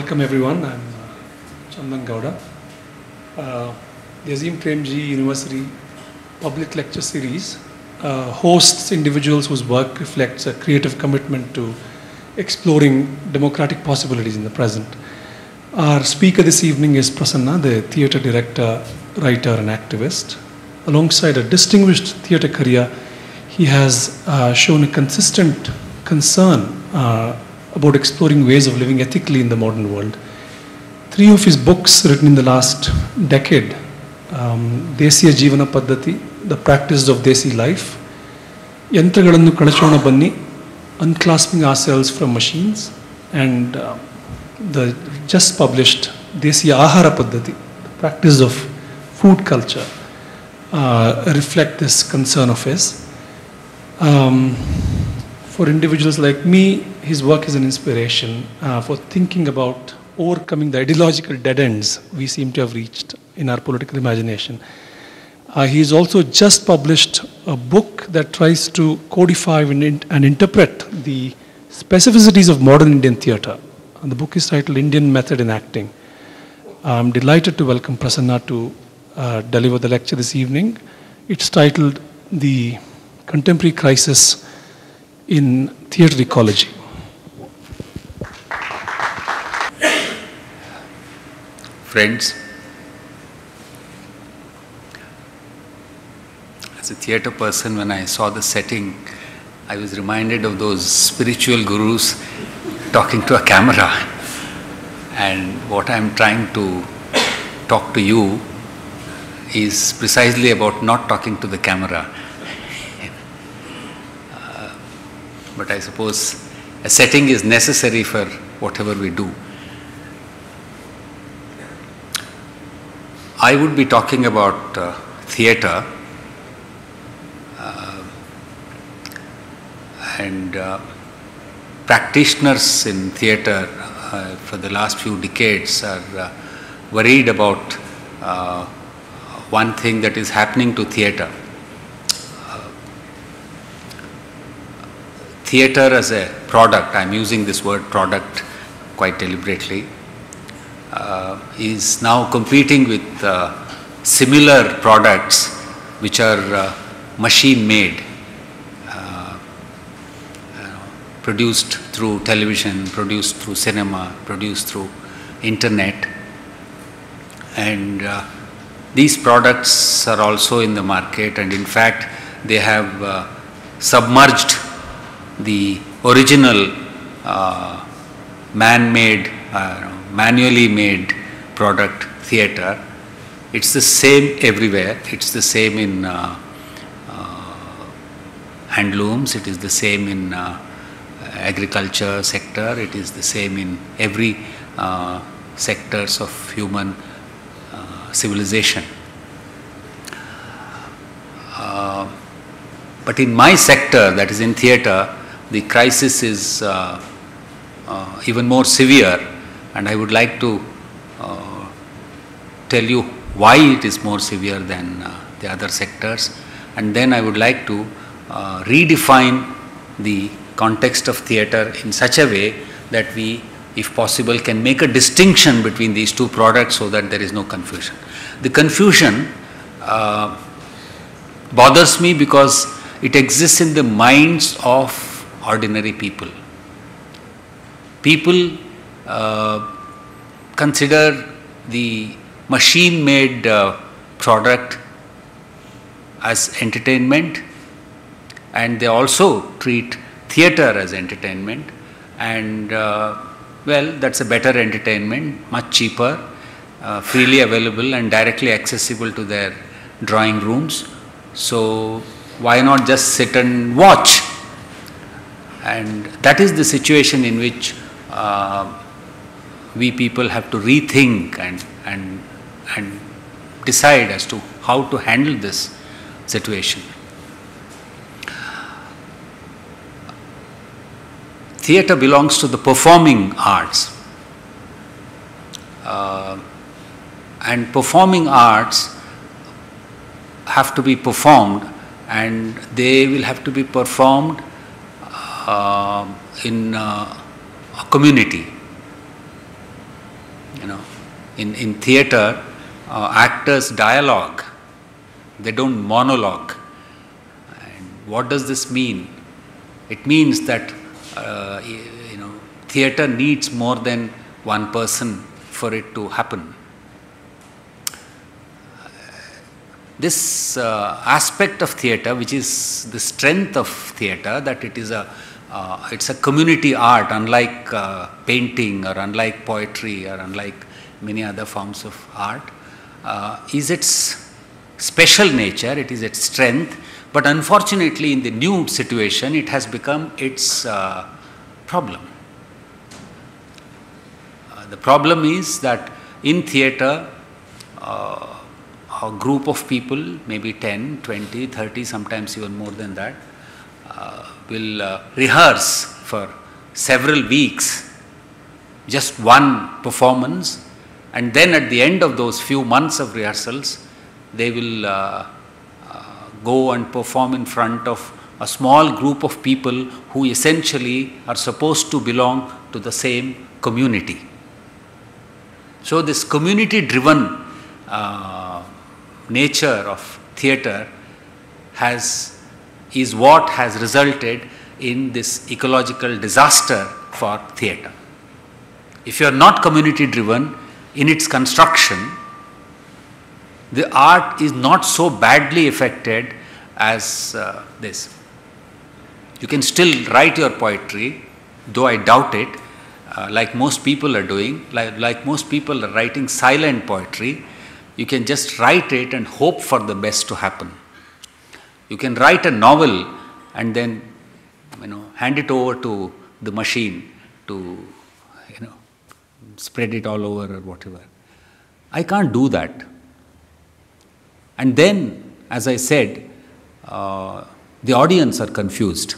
Welcome everyone. I'm Chandan Gowda. The Azim Premji University Public Lecture Series hosts individuals whose work reflects a creative commitment to exploring democratic possibilities in the present. Our speaker this evening is Prasanna, the theatre director, writer and activist. Alongside a distinguished theatre career, he has shown a consistent concern about exploring ways of living ethically in the modern world. 3 of his books written in the last decade, Desiya Jeevana Paddati, The Practices of Desi Life, Yantragalannu Kalachona Banni, Unclasping Ourselves from Machines, and the just published Desiya Aaahara Paddati, The Practices of Food Culture, reflect this concern of his. For individuals like me, his work is an inspiration for thinking about overcoming the ideological dead ends we seem to have reached in our political imagination. He's also just published a book that tries to codify and interpret the specificities of modern Indian theatre. And the book is titled Indian Method in Acting. I'm delighted to welcome Prasanna to deliver the lecture this evening. It's titled The Contemporary Crisis in Theatre Ecology. Friends, as a theatre person, when I saw the setting, I was reminded of those spiritual gurus talking to a camera. And what I'm trying to talk to you is precisely about not talking to the camera. But I suppose a setting is necessary for whatever we do. I would be talking about theatre and practitioners in theatre for the last few decades are worried about one thing that is happening to theatre. Theatre as a product, I'm using this word product quite deliberately, is now competing with similar products which are machine-made, produced through television, produced through cinema, produced through internet. And these products are also in the market, and in fact they have submerged the original man-made, manually made product theatre. It's the same everywhere. It's the same in handlooms, it is the same in agriculture sector, it is the same in every sectors of human civilization. But in my sector, that is in theatre, the crisis is even more severe, and I would like to tell you why it is more severe than the other sectors, and then I would like to redefine the context of theatre in such a way that we, if possible, can make a distinction between these two products so that there is no confusion. The confusion bothers me because it exists in the minds of ordinary people. People consider the machine-made product as entertainment, and they also treat theatre as entertainment, and well, that's a better entertainment, much cheaper, freely available and directly accessible to their drawing rooms. So why not just sit and watch? And that is the situation in which we people have to rethink and decide as to how to handle this situation. Theatre belongs to the performing arts, and performing arts have to be performed, and they will have to be performed in a community. You know, in theatre, actors dialogue, they don't monologue. And what does this mean? It means that theatre needs more than one person for it to happen. This aspect of theatre, which is the strength of theatre, that it is it's a community art, unlike painting or unlike poetry or unlike many other forms of art, is its special nature, it is its strength, but unfortunately in the new situation it has become its problem. The problem is that in theatre, a group of people, maybe 10, 20, 30, sometimes even more than that, will rehearse for several weeks, just one performance, and then at the end of those few months of rehearsals, they will go and perform in front of a small group of people who essentially are supposed to belong to the same community. So this community-driven nature of theatre is what has resulted in this ecological disaster for theatre. If you are not community-driven in its construction, the art is not so badly affected as this. You can still write your poetry, though I doubt it, like most people are doing, like most people are writing silent poetry. You can just write it and hope for the best to happen. You can write a novel and then, hand it over to the machine to, spread it all over or whatever. I can't do that. And then, as I said, the audience are confused.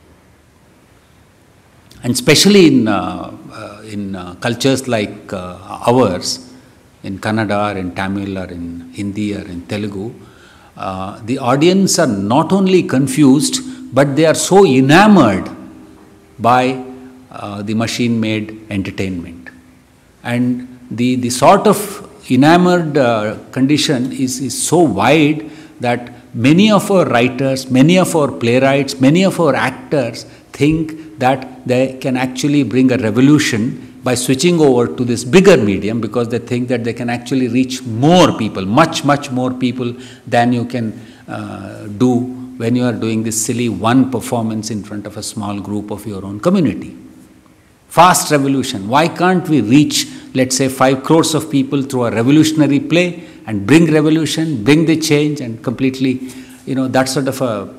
And especially in cultures like ours, in Kannada or in Tamil or in Hindi or in Telugu, the audience are not only confused, but they are so enamored by the machine-made entertainment. And the sort of enamored condition is so wide that many of our writers, many of our playwrights, many of our actors think that they can actually bring a revolution by switching over to this bigger medium, because they think that they can actually reach more people, much more people than you can do when you are doing this silly one performance in front of a small group of your own community. Fast revolution. Why can't we reach, let's say, 5 crores of people through a revolutionary play and bring revolution, bring the change, and completely, that sort of a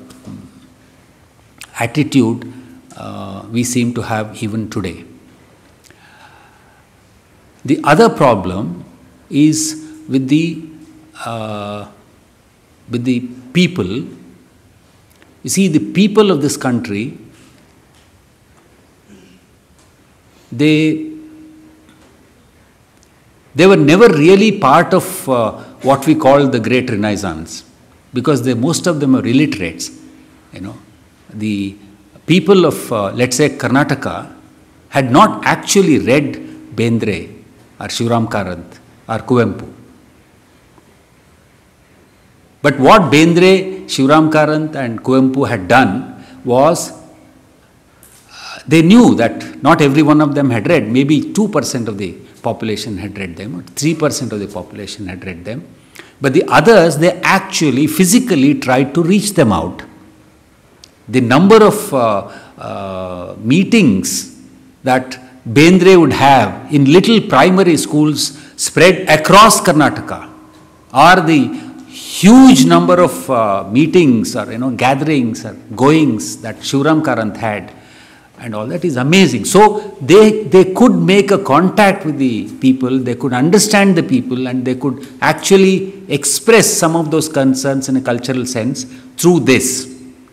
attitude we seem to have even today. The other problem is with the people. You see, the people of this country, they were never really part of what we call the Great Renaissance, because most of them are illiterates. The people of, let's say, Karnataka had not actually read Bendre or Shivram Karant or Kuvempu. But what Bendre, Shivram Karant and Kuvempu had done was, they knew that not every one of them had read. Maybe 2% of the population had read them, or 3% of the population had read them. But the others, they actually physically tried to reach them out. The number of meetings that Bendre would have in little primary schools spread across Karnataka, or the huge number of meetings or gatherings or goings that Shivram Karant had, and all that is amazing. So they could make a contact with the people, they could understand the people, and they could actually express some of those concerns in a cultural sense through this.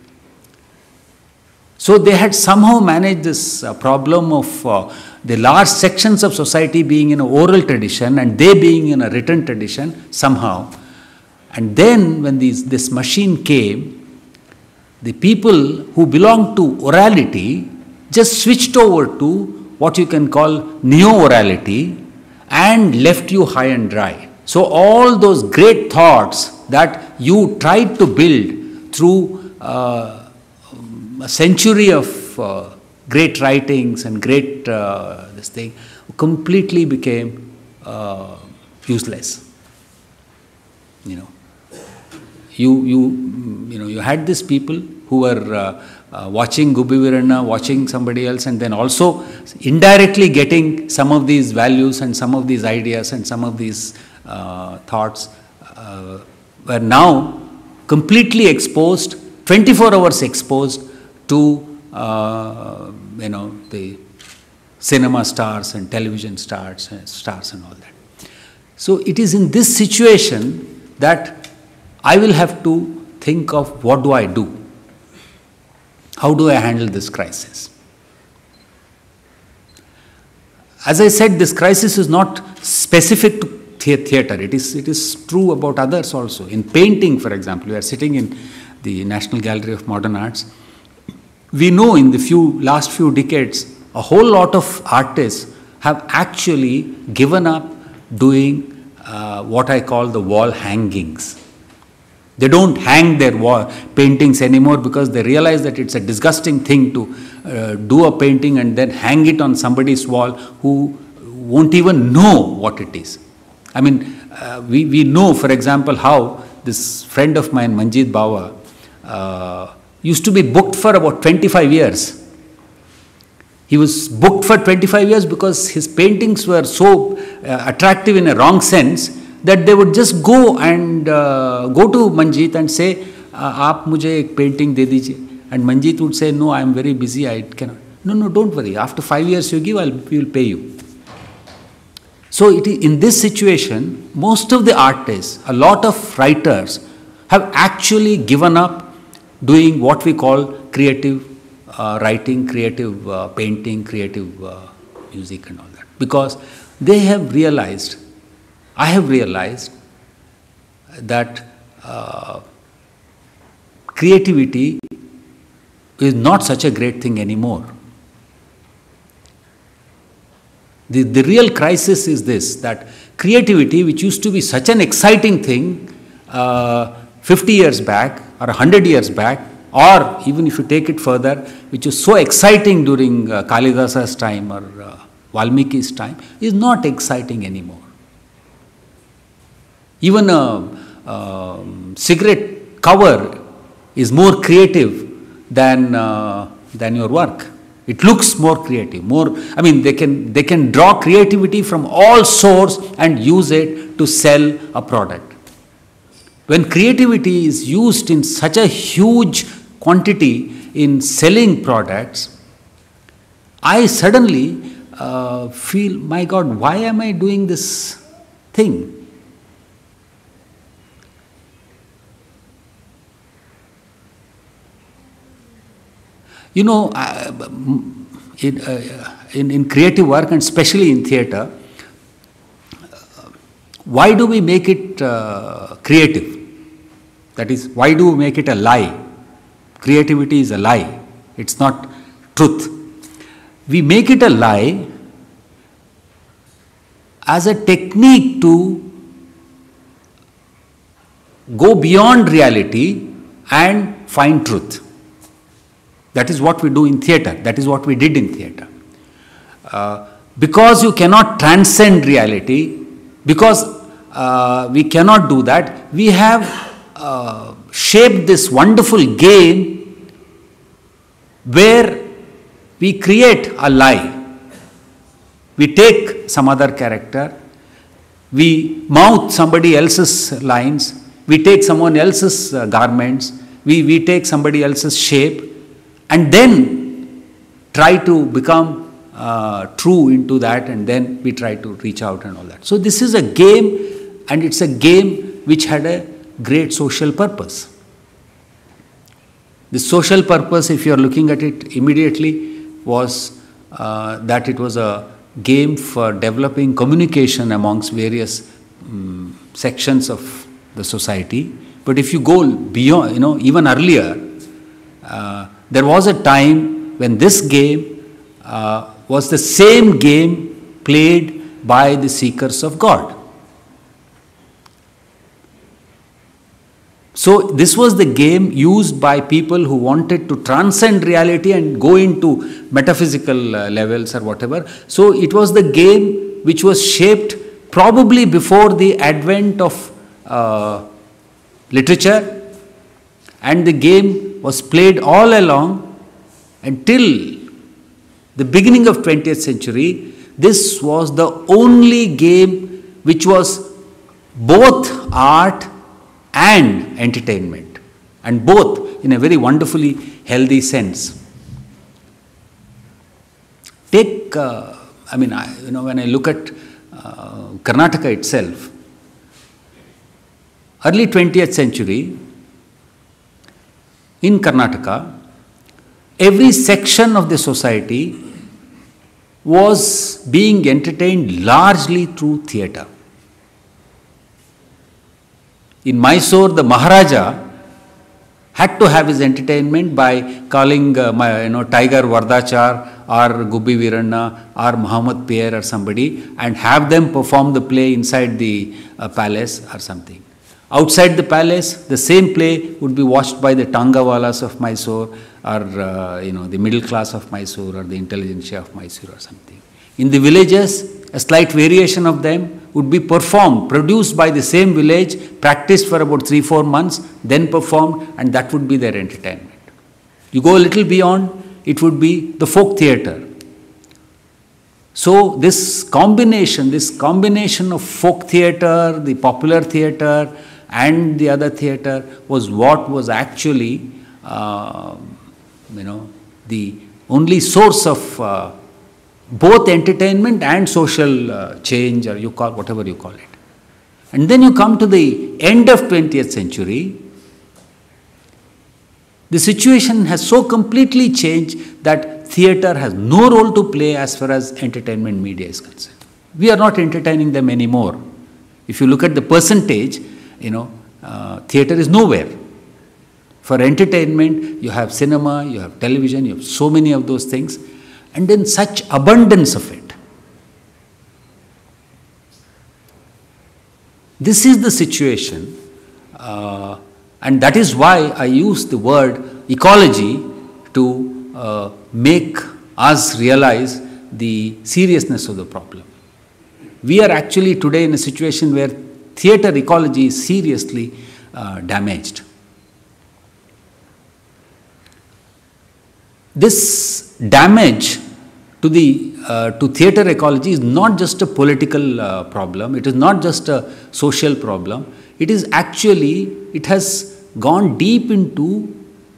So they had somehow managed this problem of the large sections of society being in an oral tradition and they being in a written tradition somehow. And then when this machine came, the people who belonged to orality just switched over to what you can call neo-orality, and left you high and dry. So all those great thoughts that you tried to build through a century of great writings and great this thing completely became useless. You had these people who were watching Gubbi Veeranna, watching somebody else, and then also indirectly getting some of these values and some of these ideas and some of these thoughts were now completely exposed, 24 hours exposed to the cinema stars and television stars and all that. So it is in this situation that I will have to think of what do I do? How do I handle this crisis? As I said, this crisis is not specific to theatre. It is true about others also. In painting, for example, we are sitting in the National Gallery of Modern Arts. We know in the last few decades, a whole lot of artists have actually given up doing what I call the wall hangings. They don't hang their wall paintings anymore because they realize that it's a disgusting thing to do a painting and then hang it on somebody's wall who won't even know what it is. I mean, we know, for example, how this friend of mine, Manjeet Bawa, used to be booked for about 25 years. He was booked for 25 years because his paintings were so attractive in a wrong sense that they would just go and go to Manjeet and say, "Aap mujhe ek painting de dijiye." And Manjeet would say, "No, I am very busy, I cannot." No, don't worry. After 5 years you give, we will pay you. So in this situation, most of the artists, a lot of writers have actually given up doing what we call creative writing, creative painting, creative music and all that. Because they have realized, I have realized that creativity is not such a great thing anymore. The real crisis is this, that creativity, which used to be such an exciting thing 50 years back or 100 years back, or even if you take it further, which was so exciting during Kalidasa's time or Valmiki's time, is not exciting anymore. Even a cigarette cover is more creative than your work. It looks more creative, they can draw creativity from all sources and use it to sell a product. When creativity is used in such a huge quantity in selling products, I suddenly feel, my God, why am I doing this thing? You know, in creative work and especially in theatre, why do we make it creative? That is, why do we make it a lie? Creativity is a lie. It's not truth. We make it a lie as a technique to go beyond reality and find truth. That is what we do in theatre. That is what we did in theatre. Because you cannot transcend reality, because we cannot do that, we have shaped this wonderful game where we create a lie. We take some other character, we mouth somebody else's lines, we take someone else's garments, we take somebody else's shape, and then try to become true into that, and then we try to reach out and all that. So this is a game, and it's a game which had a great social purpose. The social purpose, if you are looking at it immediately, was that it was a game for developing communication amongst various sections of the society. But if you go beyond, even earlier, there was a time when this game was the same game played by the seekers of God. So this was the game used by people who wanted to transcend reality and go into metaphysical levels or whatever. So it was the game which was shaped probably before the advent of literature, and the game was played all along until the beginning of 20th century. This was the only game which was both art and entertainment, and both in a very wonderfully healthy sense. Take, when I look at Karnataka itself, early 20th century, in Karnataka, every section of the society was being entertained largely through theatre. In Mysore, the Maharaja had to have his entertainment by calling Tiger Vardachar or Gubbi Viranna or Muhammad Pierre or somebody, and have them perform the play inside the palace or something. Outside the palace, the same play would be watched by the Tangawalas of Mysore, or the middle class of Mysore, or the intelligentsia of Mysore or something. In the villages, a slight variation of them would be performed, produced by the same village, practiced for about 3-4 months, then performed, and that would be their entertainment. You go a little beyond, it would be the folk theatre. So this combination of folk theatre, the popular theatre, and the other theatre was what was actually, the only source of both entertainment and social change, or whatever you call it. And then you come to the end of 20th century, the situation has so completely changed that theatre has no role to play as far as entertainment media is concerned. We are not entertaining them anymore. If you look at the percentage, theatre is nowhere. For entertainment, you have cinema, you have television, you have so many of those things, and in such abundance of it. This is the situation, and that is why I use the word ecology to make us realize the seriousness of the problem. We are actually today in a situation where theatre ecology is seriously damaged. This damage to theatre ecology is not just a political problem, it is not just a social problem, it is actually, it has gone deep into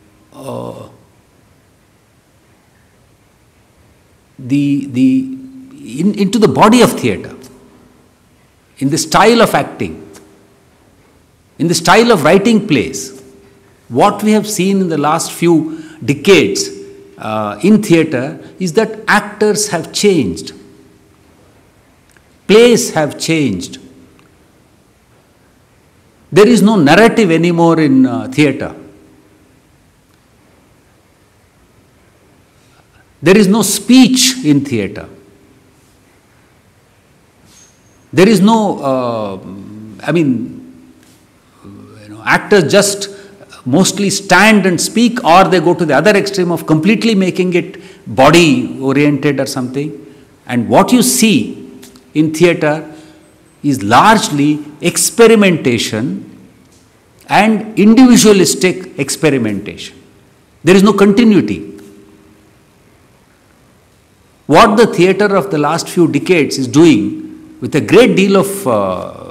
into the body of theatre, in the style of acting, in the style of writing plays. What we have seen in the last few decades in theatre is that actors have changed, plays have changed. There is no narrative anymore in theatre. There is no speech in theatre. There is no, actors just mostly stand and speak, or they go to the other extreme of completely making it body oriented or something. And what you see in theatre is largely experimentation and individualistic experimentation. There is no continuity. What the theatre of the last few decades is doing, with a great deal of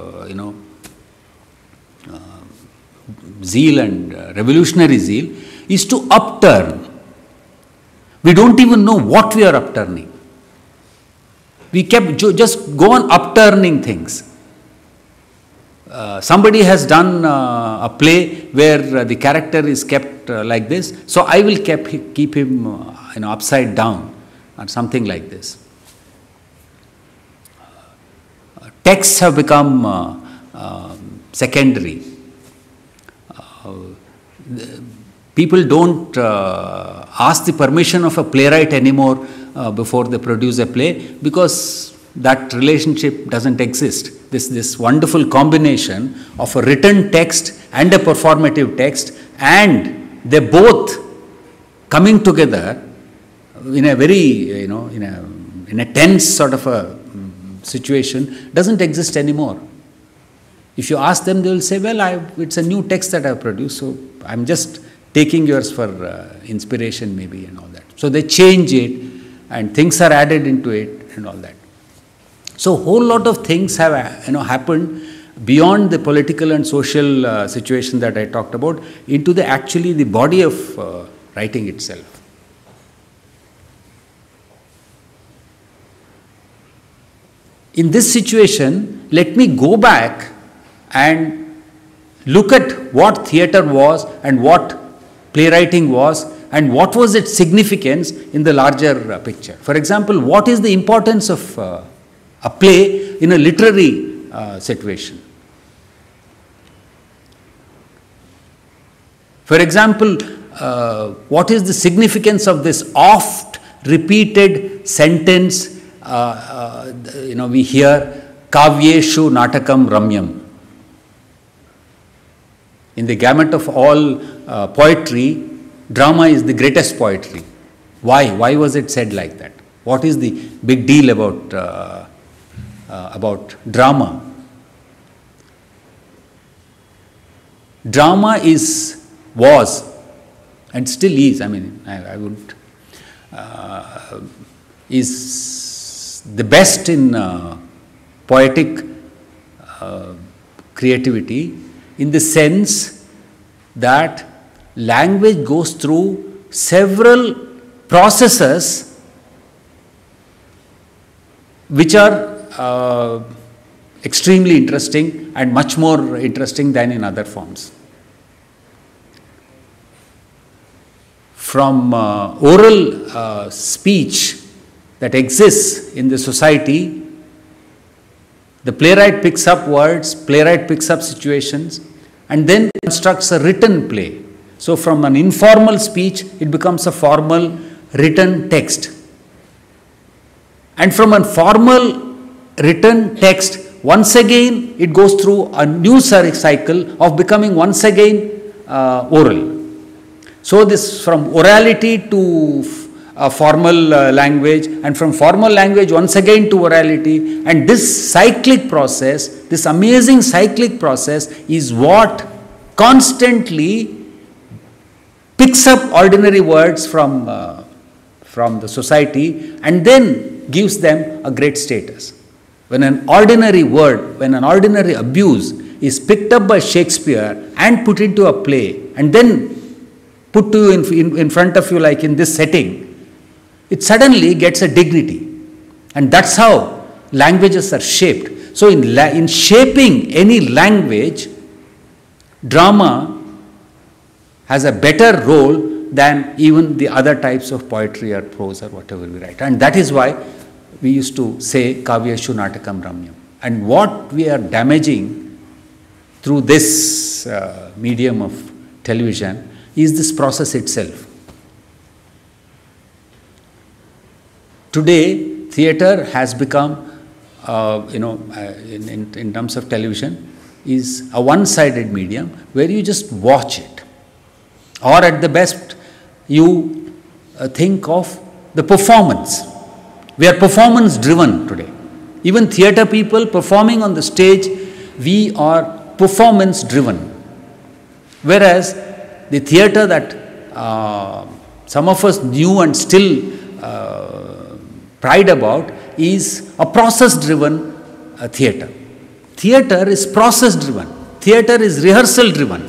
zeal and revolutionary zeal, is to upturn. We don't even know what we are upturning. We kept just go on upturning things. Somebody has done a play where the character is kept like this, so I will keep him upside down, or something like this. Texts have become secondary. People don't ask the permission of a playwright anymore before they produce a play, because that relationship doesn't exist. This wonderful combination of a written text and a performative text, and they both coming together in a very, in a tense sort of a situation, doesn't exist anymore. If you ask them, they will say, well, it's a new text that I have produced, so I'm just taking yours for inspiration maybe and all that. So they change it and things are added into it and all that. So a whole lot of things have happened beyond the political and social situation that I talked about into actually the body of writing itself. In this situation, let me go back and look at what theatre was and what playwriting was and what was its significance in the larger picture. For example, what is the importance of a play in a literary situation? For example, what is the significance of this oft repeated sentence we hear, Kavyeshu Natakam Ramyam. In the gamut of all poetry, drama is the greatest poetry. Why? Why was it said like that? What is the big deal about drama? Drama was and still is, I would, is the best in poetic creativity, in the sense that language goes through several processes which are extremely interesting and much more interesting than in other forms. From oral speech that exists in the society, the playwright picks up words, playwright picks up situations, and then constructs a written play. So from an informal speech, it becomes a formal written text. And from a formal written text, once again, it goes through a new cycle of becoming once again oral. So this from orality to formal language, and from formal language once again to orality, and this cyclic process, this amazing cyclic process is what constantly picks up ordinary words from the society and then gives them a great status. When an ordinary word, when an ordinary abuse is picked up by Shakespeare and put into a play and then put to you in front of you like in this setting, it suddenly gets a dignity. And that's how languages are shaped. So in shaping any language, drama has a better role than even the other types of poetry or prose or whatever we write. And that is why we used to say Kavyeshu Natakam Ramyam. And what we are damaging through this medium of television is this process itself. Today, theatre has become, in terms of television, is a one-sided medium where you just watch it. Or at the best, you think of the performance. We are performance-driven today. Even theatre people performing on the stage, we are performance-driven. Whereas the theatre that some of us knew and still pride about is a process-driven theatre. Theatre is process-driven. Theatre is rehearsal-driven.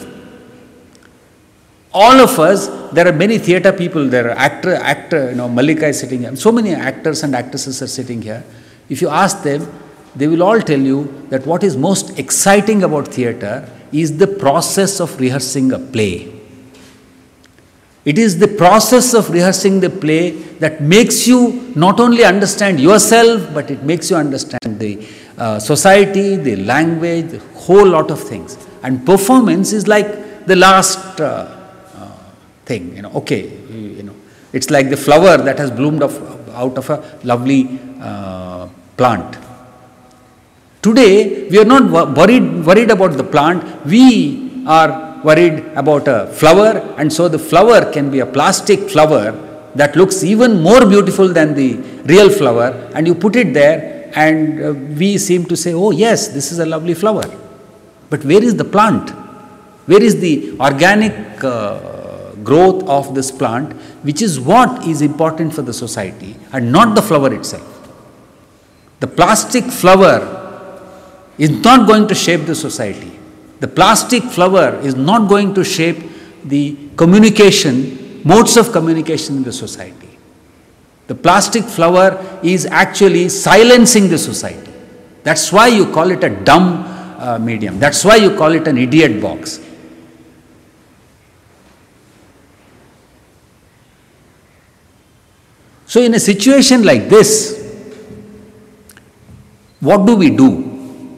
All of us, there are many theatre people, there are actor, Mallika is sitting here, so many actors and actresses are sitting here. If you ask them, they will all tell you that what is most exciting about theatre is the process of rehearsing a play. It is the process of rehearsing the play that makes you not only understand yourself, but it makes you understand the society, the language, the whole lot of things. And performance is like the last thing, it's like the flower that has bloomed out of a lovely plant. Today, we are not worried about the plant, we are worried about a flower, and so the flower can be a plastic flower that looks even more beautiful than the real flower, and you put it there and we seem to say, oh yes, this is a lovely flower. But where is the plant? Where is the organic growth of this plant, which is what is important for the society and not the flower itself? The plastic flower is not going to shape the society. The plastic flower is not going to shape the communication, modes of communication in the society. The plastic flower is actually silencing the society. That's why you call it a dumb medium. That's why you call it an idiot box. So in a situation like this, what do we do?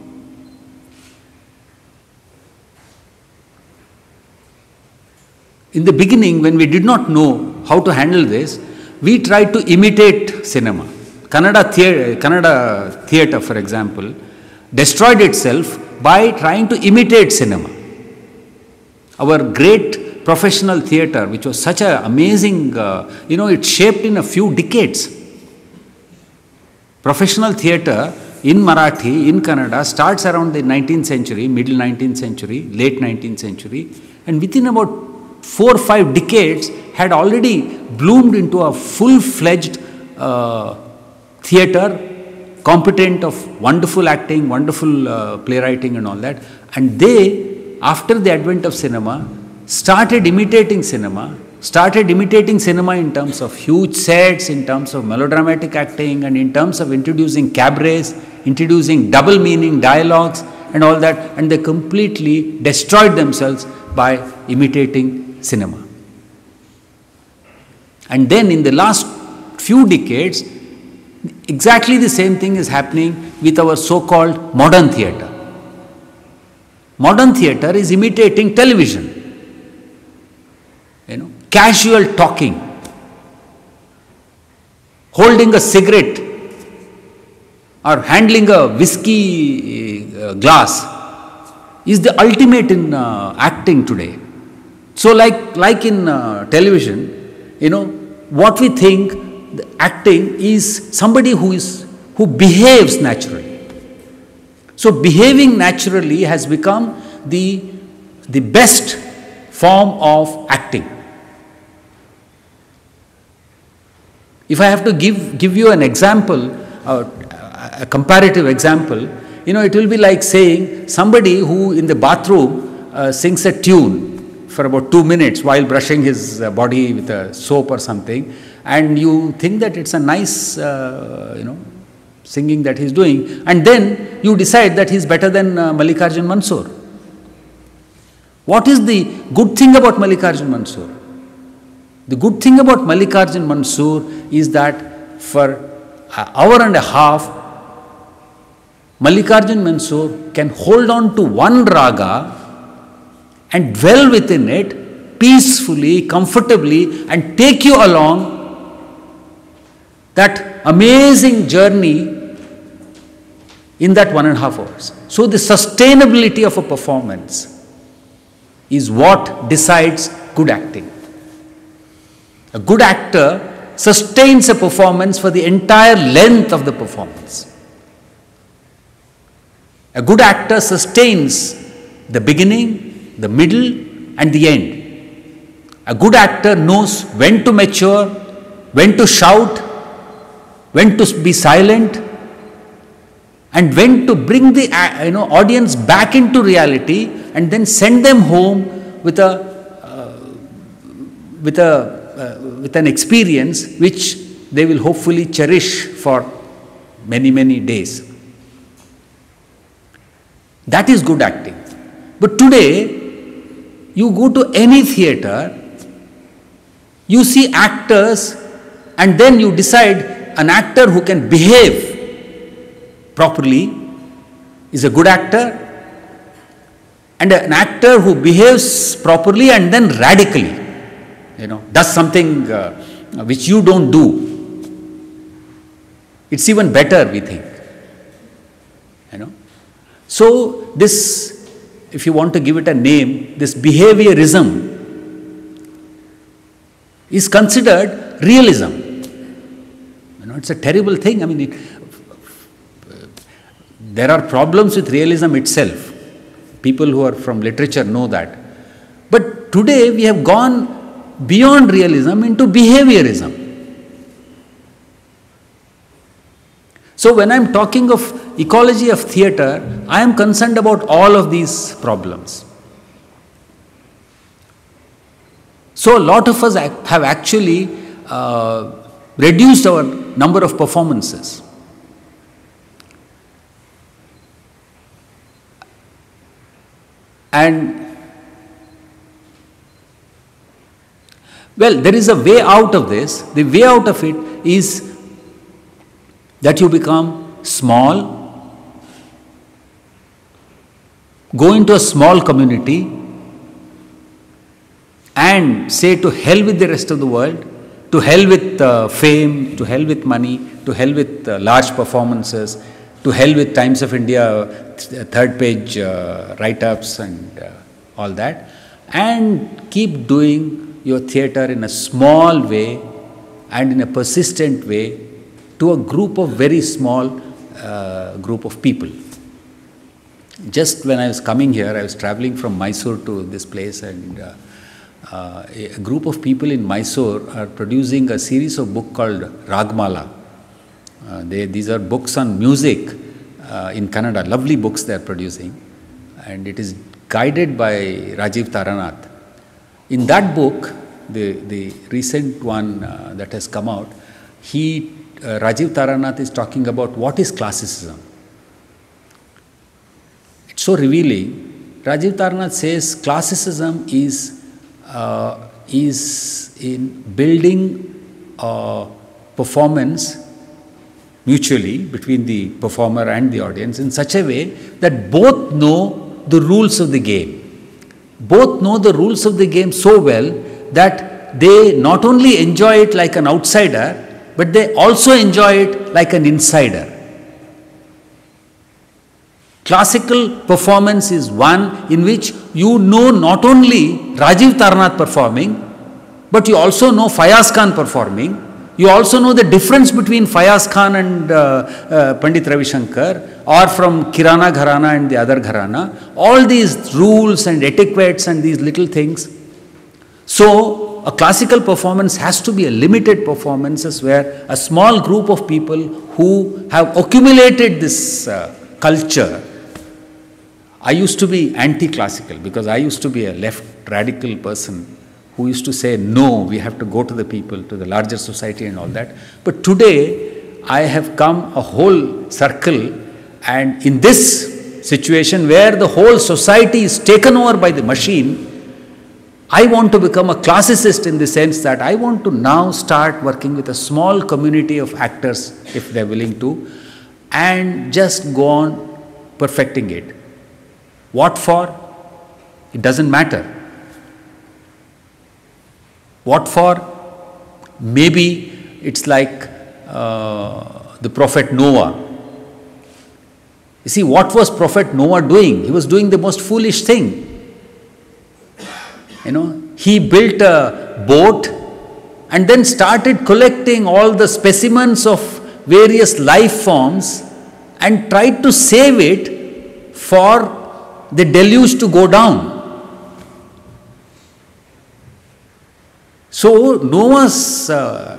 In the beginning, when we did not know how to handle this, we tried to imitate cinema. Kannada theatre, for example, destroyed itself by trying to imitate cinema. Our great professional theatre, which was such an amazing, it shaped in a few decades. Professional theatre in Marathi, in Kannada, starts around the 19th century, middle 19th century, late 19th century, and within about 4 or 5 decades had already bloomed into a full-fledged theatre, competent of wonderful acting, wonderful playwriting and all that. And they, after the advent of cinema, started imitating cinema in terms of huge sets, in terms of melodramatic acting, and in terms of introducing cabarets, introducing double meaning dialogues and all that, and they completely destroyed themselves by imitating cinema. And then in the last few decades, exactly the same thing is happening with our so-called modern theatre. Modern theatre is imitating television. Casual talking, holding a cigarette or handling a whiskey glass is the ultimate in acting today. So like in television, what we think the acting is somebody who behaves naturally. So behaving naturally has become the best form of acting. If I have to give you an example, a comparative example, it will be like saying somebody who in the bathroom sings a tune for about 2 minutes while brushing his body with a soap or something, and you think that it's a nice, singing that he's doing, and then you decide that he's better than Mallikarjun Mansoor. What is the good thing about Mallikarjun Mansoor? The good thing about Mallikarjun Mansoor is that for an hour and a half, Mallikarjun Mansoor can hold on to one raga and dwell within it peacefully, comfortably, and take you along that amazing journey in that 1.5 hours. So the sustainability of a performance is what decides good acting. A good actor sustains a performance for the entire length of the performance. A good actor sustains the beginning, the middle, and the end. A good actor knows when to mature, when to shout, when to be silent, and when to bring the audience back into reality and then send them home with an experience which they will hopefully cherish for many, many days. That is good acting. But today, you go to any theatre, you see actors, and then you decide an actor who can behave properly is a good actor, and an actor who behaves properly and then radically, does something which you don't do. It's even better, we think. So this, if you want to give it a name, this behaviorism is considered realism. You know, it's a terrible thing. I mean, there are problems with realism itself. People who are from literature know that. But today we have gone beyond realism into behaviorism. So when I am talking of ecology of theatre, I am concerned about all of these problems. So a lot of us have actually reduced our number of performances. And well, there is a way out of this. The way out of it is that you become small, go into a small community and say to hell with the rest of the world, to hell with fame, to hell with money, to hell with large performances, to hell with Times of India third page write-ups and all that, and keep doing your theatre in a small way and in a persistent way to a group of very small group of people. Just when I was coming here, I was traveling from Mysore to this place, and a group of people in Mysore are producing a series of books called Rangmandal. These are books on music in Kannada, lovely books they are producing, and it is guided by Rajiv Taranath. In that book, the recent one that has come out, Rajiv Taranath is talking about what is classicism. It's so revealing. Rajiv Taranath says classicism is in building performance mutually between the performer and the audience in such a way that both know the rules of the game. Both know the rules of the game so well that they not only enjoy it like an outsider, but they also enjoy it like an insider. Classical performance is one in which you know not only Rajiv Taranath performing, but you also know Fayaz Khan performing. You also know the difference between Fayaz Khan and Pandit Ravi Shankar, or from Kirana Gharana and the other Gharana. All these rules and etiquettes and these little things. So a classical performance has to be a limited performances where a small group of people who have accumulated this culture. I used to be anti-classical because I used to be a left radical person who used to say, no, we have to go to the people, to the larger society and all that. But today, I have come a whole circle, and in this situation where the whole society is taken over by the machine, I want to become a classicist in the sense that I want to now start working with a small community of actors, if they're willing to, and just go on perfecting it. What for? It doesn't matter. What for? Maybe it's like the prophet Noah. You see, what was prophet Noah doing? He was doing the most foolish thing. You know, he built a boat and then started collecting all the specimens of various life forms and tried to save it for the deluge to go down. So Noah's,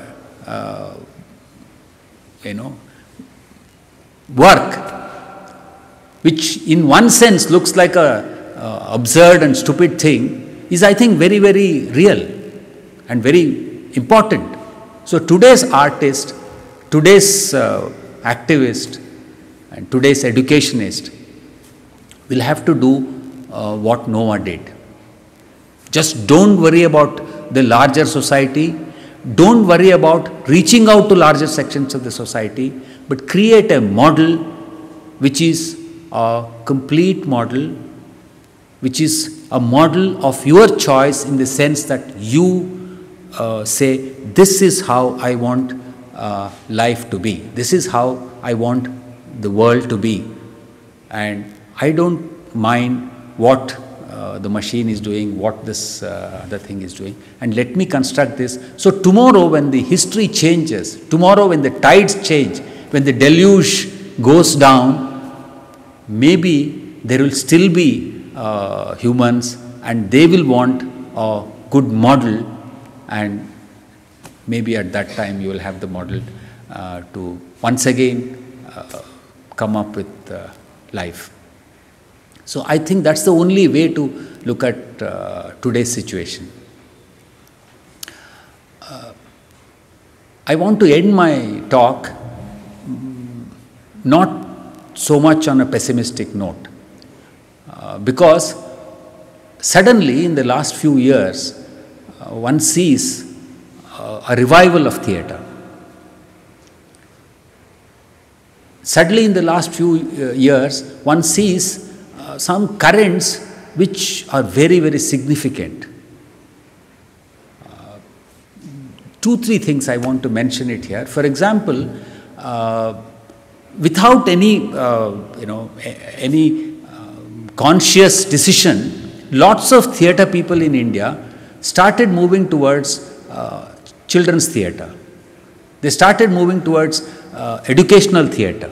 work, which in one sense looks like a absurd and stupid thing, is, I think, very, very real and very important. So today's artist, today's activist, and today's educationist will have to do what Noah did. Just don't worry about the larger society. Don't worry about reaching out to larger sections of the society, but create a model which is a complete model, which is a model of your choice in the sense that you say, this is how I want life to be. This is how I want the world to be. And I don't mind what the machine is doing, what this other thing is doing, and let me construct this. So tomorrow when the history changes, tomorrow when the tides change, when the deluge goes down, maybe there will still be humans, and they will want a good model, and maybe at that time you will have the model to once again come up with life. So I think that's the only way to look at today's situation. I want to end my talk not so much on a pessimistic note, because suddenly in the last few years one sees a revival of theatre. Suddenly in the last few years one sees some currents which are very, very significant. Two, three things I want to mention it here. For example, without any, conscious decision, lots of theatre people in India started moving towards children's theatre. They started moving towards educational theatre.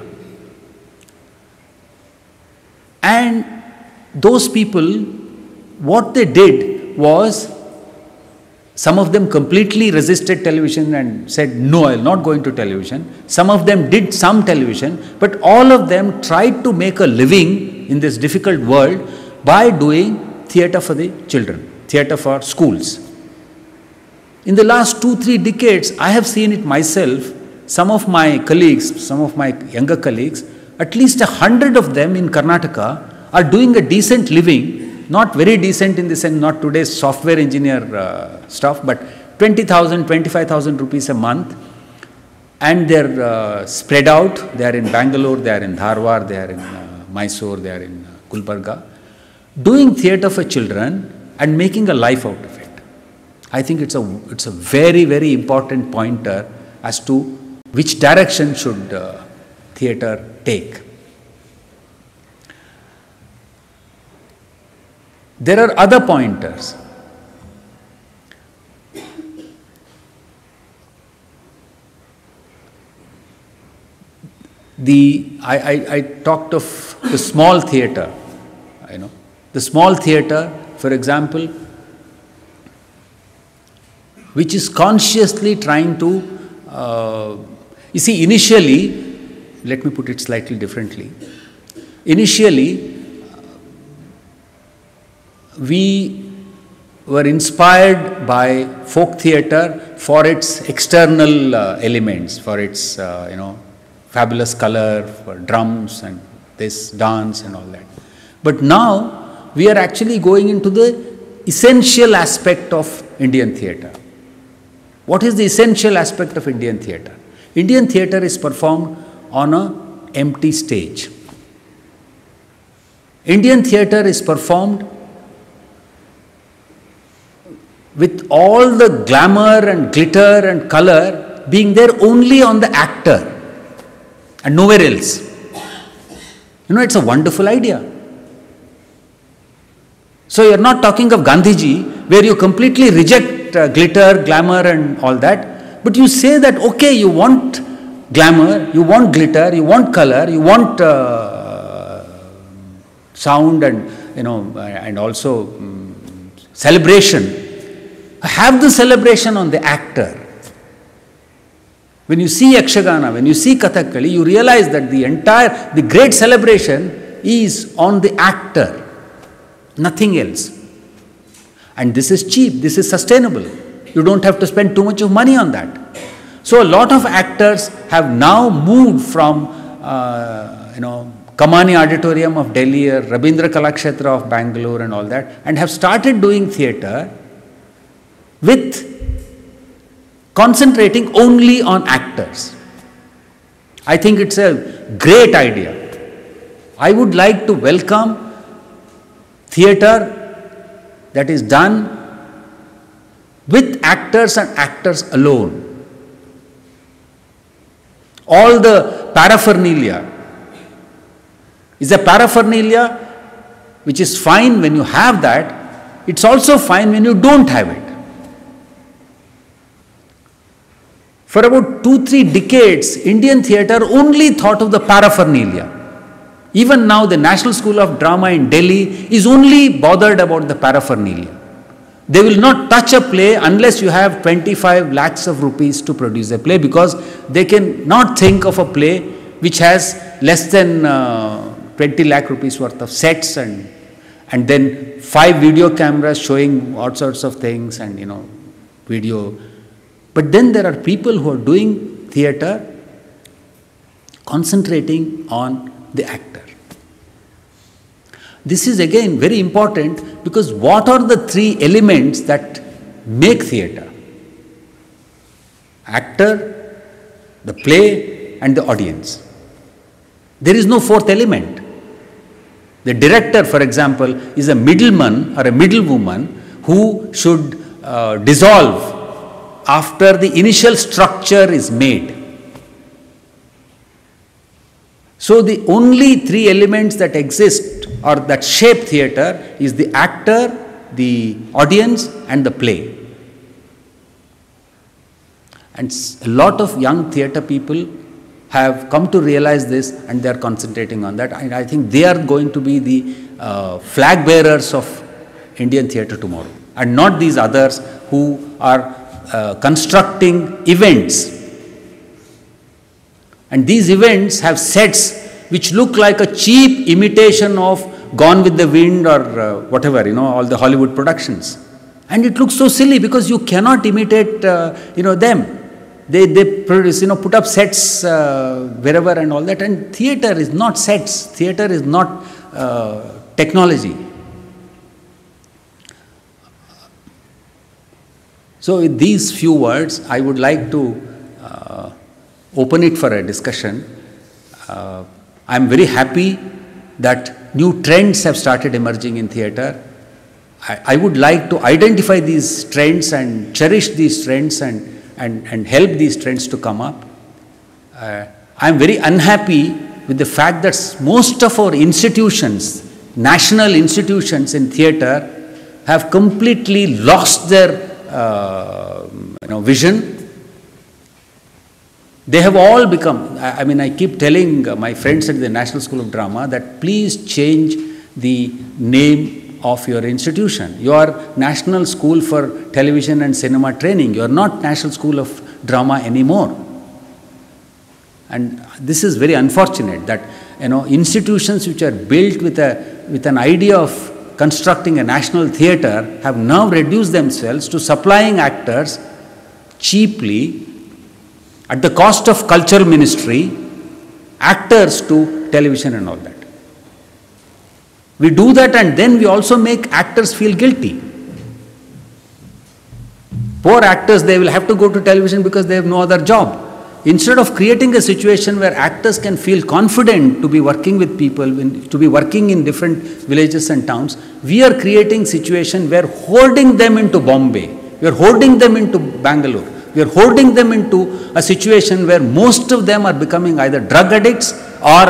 And those people, what they did was, some of them completely resisted television and said, no, I will not go into television. Some of them did some television, but all of them tried to make a living in this difficult world by doing theatre for the children, theatre for schools. In the last 2-3 decades, I have seen it myself. Some of my colleagues, some of my younger colleagues, at least 100 of them in Karnataka are doing a decent living, not very decent in the sense, not today's software engineer stuff, but 20,000, 25,000 rupees a month, and they're spread out. They are in Bangalore, they are in Dharwad, they are in Mysore, they are in Gulbarga, doing theatre for children and making a life out of it. I think it's a very, very important pointer as to which direction should theatre take. There are other pointers. I talked of the small theatre, the small theatre, for example, which is consciously trying to, you see, initially, let me put it slightly differently. Initially, we were inspired by folk theatre for its external elements, for its, fabulous color, for drums and this dance and all that. But now, we are actually going into the essential aspect of Indian theatre. What is the essential aspect of Indian theatre? Indian theatre is performed on an empty stage. Indian theatre is performed with all the glamour and glitter and color being there only on the actor and nowhere else. It's a wonderful idea. So you are not talking of Gandhiji, where you completely reject glitter, glamour and all that, but you say that, okay, you want glamour, you want glitter, you want color, you want sound and, and also celebration. Have the celebration on the actor. When you see Yakshagana, when you see Kathakali, you realize that the great celebration is on the actor, nothing else. And this is cheap, this is sustainable. You don't have to spend too much of money on that. So a lot of actors have now moved from, Kamani Auditorium of Delhi or Rabindra Kalakshetra of Bangalore and all that, and have started doing theatre with concentrating only on actors. I think it's a great idea. I would like to welcome theatre that is done with actors and actors alone. All the paraphernalia, It's a paraphernalia which is fine when you have that. It's also fine when you don't have it. For about 2-3 decades, Indian theatre only thought of the paraphernalia. Even now, the National School of Drama in Delhi is only bothered about the paraphernalia. They will not touch a play unless you have 25 lakhs of rupees to produce a play, because they can not think of a play which has less than 20 lakh rupees worth of sets and then 5 video cameras showing all sorts of things and, video. But then there are people who are doing theatre concentrating on the actor. This is again very important, because what are the 3 elements that make theatre? Actor, the play, and the audience. There is no 4th element. The director, for example, is a middleman or a middlewoman who should dissolve after the initial structure is made. So the only 3 elements that exist or that shape theatre is the actor, the audience, and the play. And a lot of young theatre people have come to realize this, and they are concentrating on that. And I think they are going to be the flag bearers of Indian theatre tomorrow, and not these others who are constructing events. And these events have sets which look like a cheap imitation of Gone with the Wind or whatever, all the Hollywood productions. And it looks so silly because you cannot imitate, them. They produce, put up sets wherever and all that. And theatre is not sets. Theatre is not technology. So with these few words, I would like to open it for a discussion. I am very happy that new trends have started emerging in theatre. I would like to identify these trends and cherish these trends and help these trends to come up. I am very unhappy with the fact that most of our institutions, national institutions in theatre, have completely lost their vision. They have all become, I keep telling my friends at the National School of Drama that please change the name of your institution. You are National School for Television and Cinema Training. You are not National School of Drama anymore. And this is very unfortunate that, institutions which are built with an idea of constructing a national theatre have now reduced themselves to supplying actors cheaply at the cost of cultural ministry, actors to television and all that. We do that, and then we also make actors feel guilty. Poor actors, they will have to go to television because they have no other job. Instead of creating a situation where actors can feel confident to be working with people, to be working in different villages and towns, we are creating a situation where holding them into Bombay, we are holding them into Bangalore, we are holding them into a situation where most of them are becoming either drug addicts or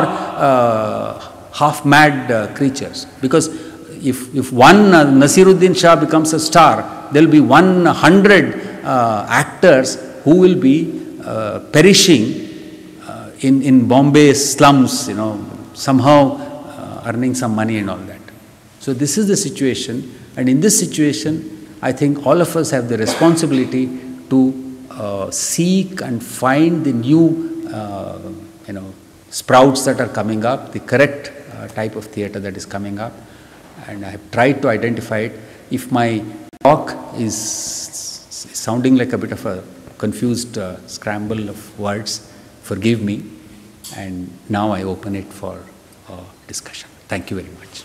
half-mad creatures. Because if one Nasiruddin Shah becomes a star, there will be 100 actors who will be perishing in Bombay's slums, somehow earning some money and all that. So this is the situation, and in this situation, I think all of us have the responsibility to seek and find the new, sprouts that are coming up, the correct type of theatre that is coming up, and I have tried to identify it. If my talk is sounding like a bit of a confused scramble of words, forgive me, and now I open it for discussion. Thank you very much.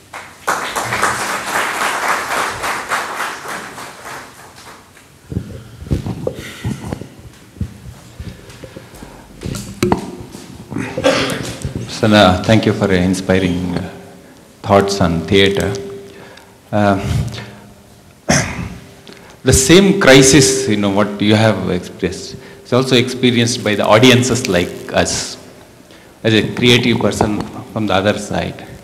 Prasanna, thank you for your inspiring thoughts on theatre. The same crisis, what you have expressed, is also experienced by the audiences like us. As a creative person from the other side,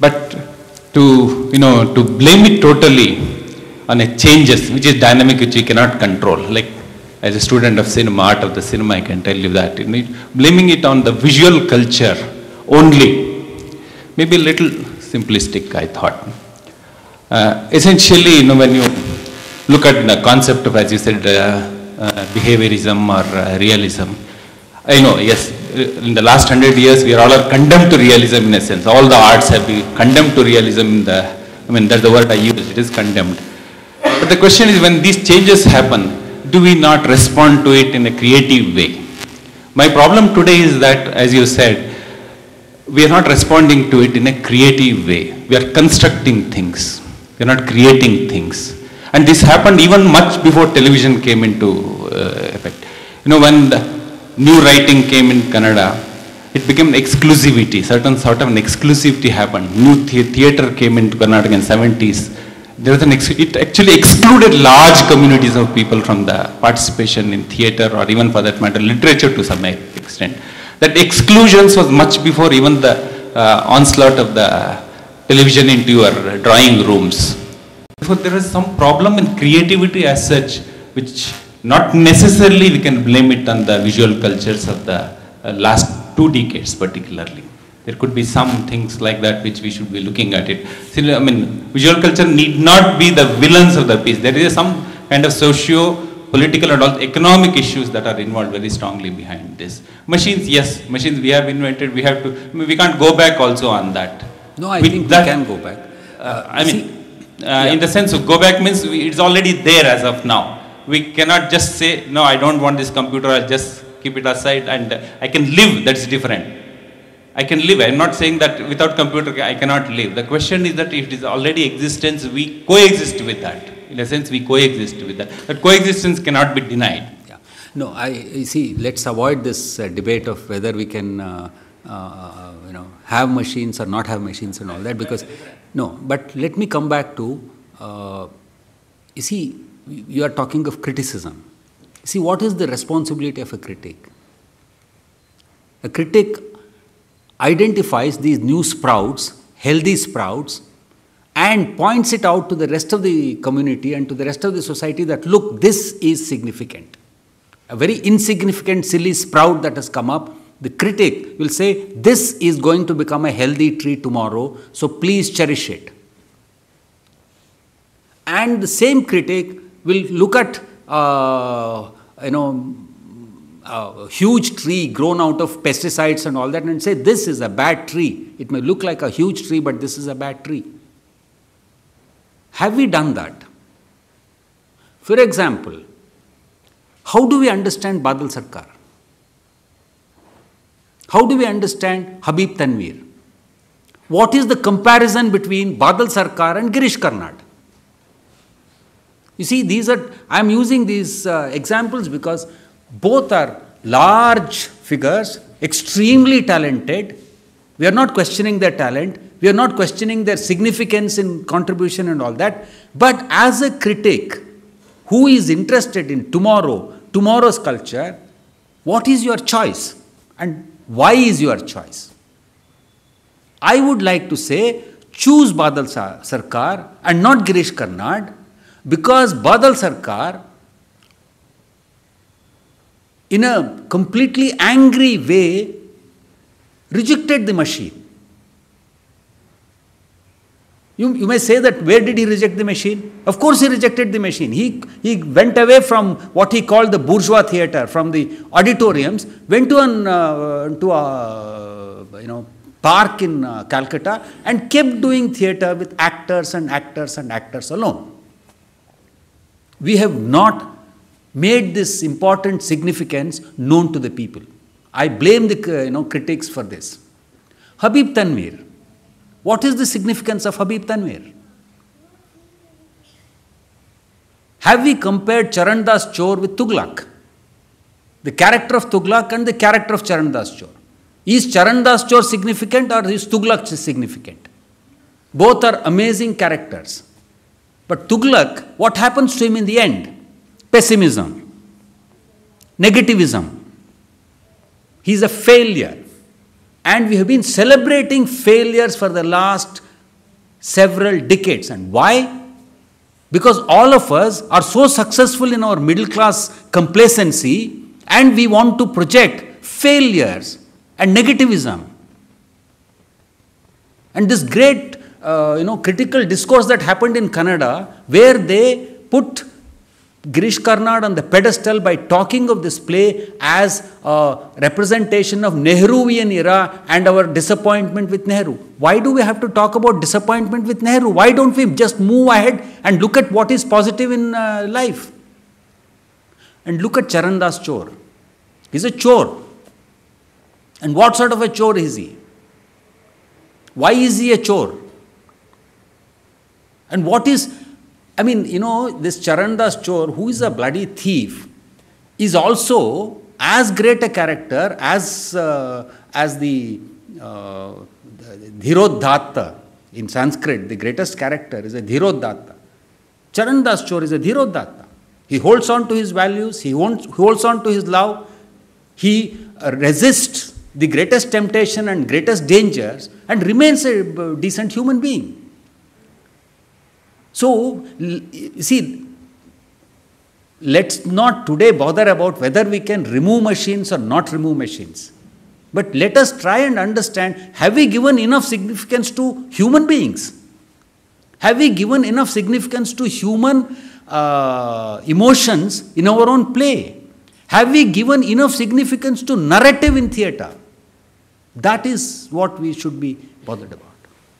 But to, to blame it totally on a changes, which is dynamic, which we cannot control. Like, as a student of cinema, art of the cinema, I can tell you that. Blaming it on the visual culture only, maybe a little simplistic, I thought. Essentially, when you look at the concept of, as you said, behaviorism or realism, I know, yes, in the last 100 years, we are all condemned to realism in a sense. All the arts have been condemned to realism in the, that's the word I use, it is condemned. But the question is, when these changes happen, do we not respond to it in a creative way? My problem today is that, as you said, we are not responding to it in a creative way. We are constructing things. We are not creating things. And this happened even much before television came into effect. When the new writing came in Kannada, it became exclusivity. Certain sort of an exclusivity happened. New theatre came into Karnataka in 70s. There was it actually excluded large communities of people from the participation in theatre, or even for that matter literature to some extent. That exclusions was much before even the onslaught of the television into your drawing rooms. Therefore, there is some problem in creativity as such, which not necessarily we can blame it on the visual cultures of the last 2 decades particularly. There could be some things like that which we should be looking at it. Visual culture need not be the villains of the piece. There is some kind of socio-political and also economic issues that are involved very strongly behind this. Machines, yes, machines we have invented, we have to, we can't go back also on that. No, I think we can go back. In the sense of go back means it's already there as of now. We cannot just say, no, I don't want this computer, I'll just keep it aside and I can live, that's different. I can live. I'm not saying that without computer I cannot live. The question is that if it is already existence, we coexist with that. In a sense, we coexist with that. That coexistence cannot be denied. Yeah. No, I see. Let's avoid this debate of whether we can, have machines or not have machines and all that. Because no. But let me come back to. You see, you are talking of criticism. See, what is the responsibility of a critic? A critic identifies these new sprouts, healthy sprouts, and points it out to the rest of the community and to the rest of the society that, look, this is significant. A very insignificant, silly sprout that has come up, the critic will say, this is going to become a healthy tree tomorrow, so please cherish it. And the same critic will look at, a huge tree grown out of pesticides and all that and say, this is a bad tree. It may look like a huge tree, but this is a bad tree. Have we done that? For example, how do we understand Badal Sarkar? How do we understand Habib Tanveer? What is the comparison between Badal Sarkar and Girish Karnad? You see, I am using these examples because both are large figures, extremely talented. We are not questioning their talent. We are not questioning their significance in contribution and all that. But as a critic who is interested in tomorrow's culture, what is your choice? And why is your choice? I would like to say, choose Badal Sarkar and not Girish Karnad, because Badal Sarkar, in a completely angry way, rejected the machine. You may say that, where did he reject the machine? Of course he rejected the machine. He went away from what he called the bourgeois theatre, from the auditoriums, went to a park in Calcutta and kept doing theatre with actors and actors and actors alone. We have not made this important significance known to the people. I blame the critics for this. Habib Tanveer. What is the significance of Habib Tanveer? Have we compared Charan Das Chor with Tughlaq? The character of Tughlaq and the character of Charan Das Chor. Is Charan Das Chor significant or is Tughlaq significant? Both are amazing characters. But Tughlaq, what happens to him in the end? Pessimism, negativism. He is a failure. And we have been celebrating failures for the last several decades. And why? Because all of us are so successful in our middle class complacency, and we want to project failures and negativism. And this great critical discourse that happened in Kannada, where they put Girish Karnad on the pedestal by talking of this play as a representation of Nehruvian era and our disappointment with Nehru. Why do we have to talk about disappointment with Nehru? Why don't we just move ahead and look at what is positive in life? And look at Charan Das Chor. He's a chore. And what sort of a chore is he? Why is he a chore? And what is... this Charan Das Chor, who is a bloody thief, is also as great a character as the Dhiroddatta. In Sanskrit, the greatest character is a Dhiroddatta. Charan Das Chor is a Dhiroddatta. He holds on to his values, he holds on to his love, he resists the greatest temptation and greatest dangers and remains a decent human being. So, see, let's not today bother about whether we can remove machines or not remove machines. But let us try and understand, have we given enough significance to human beings? Have we given enough significance to human emotions in our own play? Have we given enough significance to narrative in theatre? That is what we should be bothered about.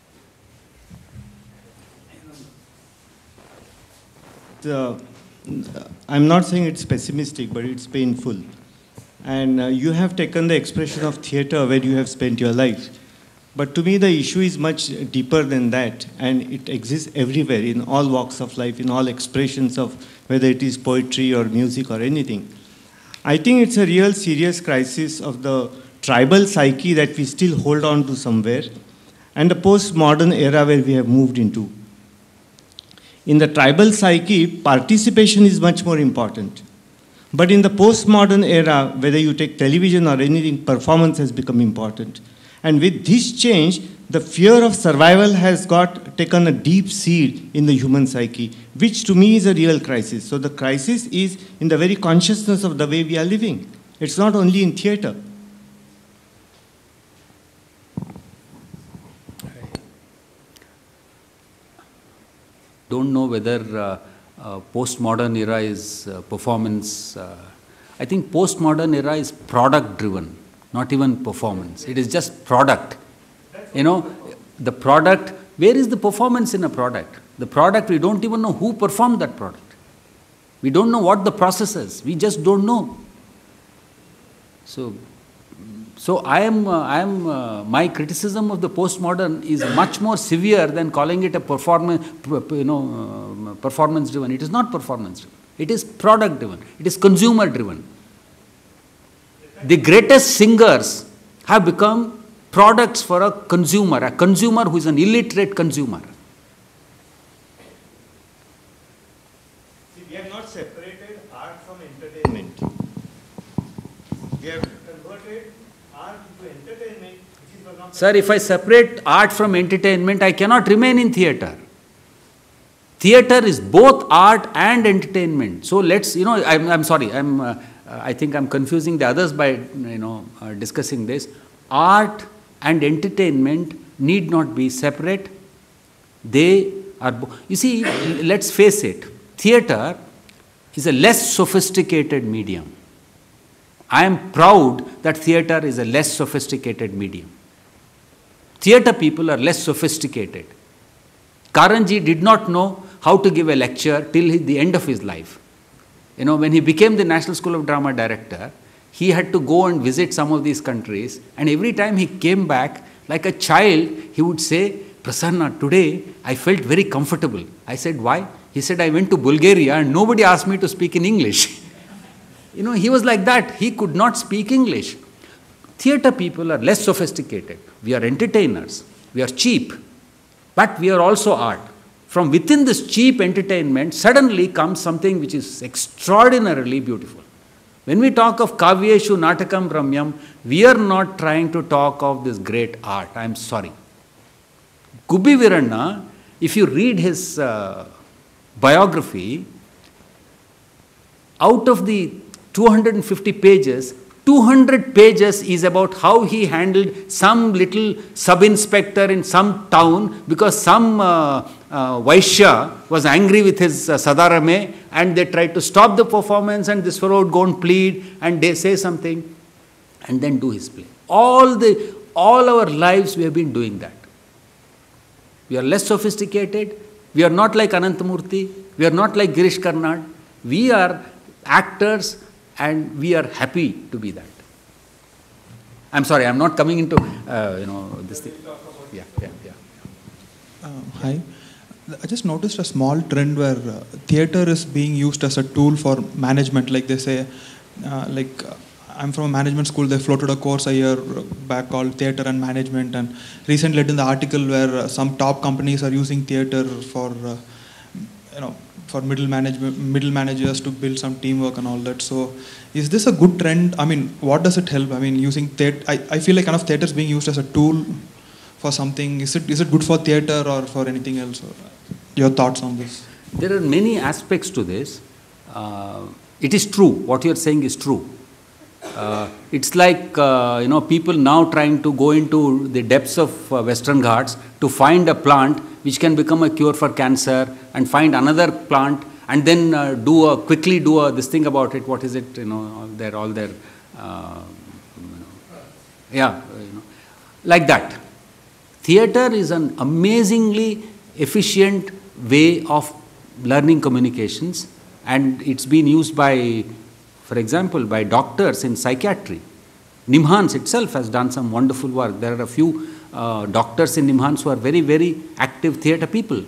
I'm not saying it's pessimistic, but it's painful. And you have taken the expression of theatre where you have spent your life. But to me, the issue is much deeper than that, and it exists everywhere, in all walks of life, in all expressions of whether it is poetry or music or anything. I think it's a real serious crisis of the tribal psyche that we still hold on to somewhere, and the postmodern era where we have moved into. In the tribal psyche, participation is much more important. But in the postmodern era, whether you take television or anything, performance has become important. And with this change, the fear of survival has taken a deep seed in the human psyche, which to me is a real crisis. So the crisis is in the very consciousness of the way we are living. It's not only in theatre. Don't know whether postmodern era is performance. I think postmodern era is product driven, not even performance. It is just product. The product, where is the performance in a product? The product, we don't even know who performed that product. We don't know what the process is. We just don't know. So my criticism of the postmodern is much more severe than calling it a performance driven. It is not performance driven. It is product driven. It is consumer driven. The greatest singers have become products for a consumer who is an illiterate consumer. See, we have not separated art from entertainment. We have converted art into entertainment, which is not... Sir, if I separate art from entertainment, I cannot remain in theatre. Theatre is both art and entertainment. So let's, I'm sorry, I think I'm confusing the others by, discussing this. Art and entertainment need not be separate. They are, you see, let's face it, theatre is a less sophisticated medium. I am proud that theatre is a less sophisticated medium. Theatre people are less sophisticated. Karanji did not know how to give a lecture till the end of his life. When he became the National School of Drama director, he had to go and visit some of these countries, and every time he came back, like a child, he would say, Prasanna, today I felt very comfortable. I said, why? He said, I went to Bulgaria and nobody asked me to speak in English. He was like that. He could not speak English. Theatre people are less sophisticated. We are entertainers. We are cheap. But we are also art. From within this cheap entertainment, suddenly comes something which is extraordinarily beautiful. When we talk of Kavyeshu Natakam Ramyam, we are not trying to talk of this great art. I am sorry. Gubbi Viranna if you read his biography, out of the 250 pages, 200 pages is about how he handled some little sub-inspector in some town because some Vaishya was angry with his Sadarame and they tried to stop the performance, and this fellow would go and plead and they say something and then do his play. All our lives we have been doing that. We are less sophisticated. We are not like Anantamurthy. We are not like Girish Karnad. We are actors and we are happy to be that. I'm sorry, I'm not coming into, this thing. Yeah. Hi. I just noticed a small trend where theatre is being used as a tool for management. Like they say, I'm from a management school, they floated a course a year back called Theatre and Management, and recently read in the article where some top companies are using theatre for middle managers to build some teamwork and all that. So is this a good trend? I mean, what does it help? I mean, using theatre, I feel like kind of theatre is being used as a tool for something. Is it good for theatre or for anything else? Your thoughts on this? There are many aspects to this. It is true. What you are saying is true. It's like, people now trying to go into the depths of Western Ghats to find a plant which can become a cure for cancer, and find another plant and then quickly do this thing about it. What is it? Like that. Theatre is an amazingly efficient way of learning communications, and it's been used by, for example, by doctors in psychiatry. Nimhans itself has done some wonderful work. There are a few doctors in Nimhans who are very, very active theatre people.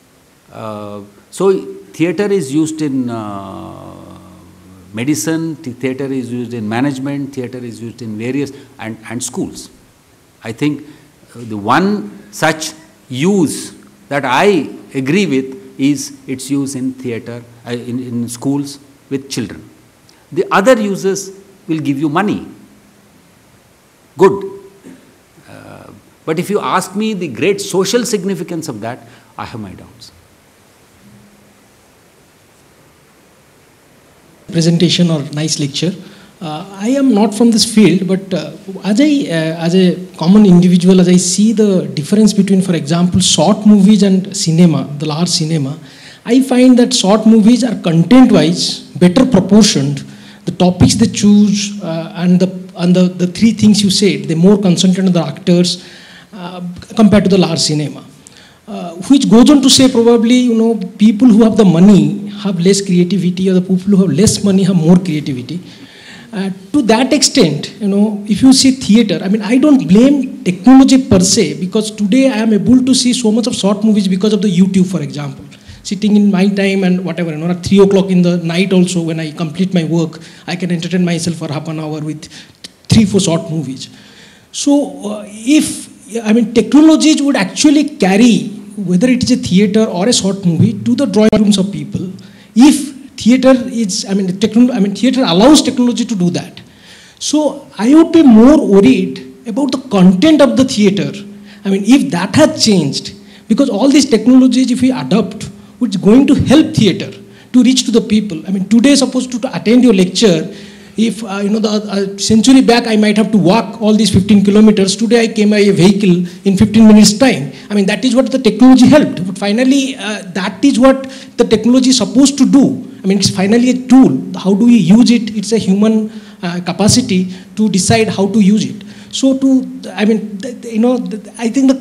So theatre is used in medicine, theatre is used in management, theatre is used in various, and schools. I think the one such use that I agree with is its use in theatre, in schools with children. The other uses will give you money. Good. But if you ask me the great social significance of that, I have my doubts. Presentation or nice lecture. I am not from this field, but as a common individual, as I see the difference between, for example, short movies and cinema, the large cinema, I find that short movies are content-wise better proportioned. The topics they choose and the three things you said, they're more concentrated on the actors compared to the large cinema. Which goes on to say probably, people who have the money have less creativity, or the people who have less money have more creativity. To that extent, if you see theatre, I mean, I don't blame technology per se, because today I am able to see so much of short movies because of the YouTube, for example. Sitting in my time and whatever, at 3 o'clock in the night also, when I complete my work, I can entertain myself for half an hour with 3-4 short movies. So, technologies would actually carry, whether it is a theatre or a short movie, to the drawing rooms of people. If theatre is, theatre allows technology to do that. So I would be more worried about the content of the theatre. If that had changed, because all these technologies, if we adopt, which is going to help theatre to reach to the people. Today, suppose to attend your lecture, if a century back I might have to walk all these 15 kilometers. Today I came by a vehicle in 15 minutes time. That is what the technology helped. But finally, that is what the technology is supposed to do. It's finally a tool. How do we use it? It's a human capacity to decide how to use it. So I think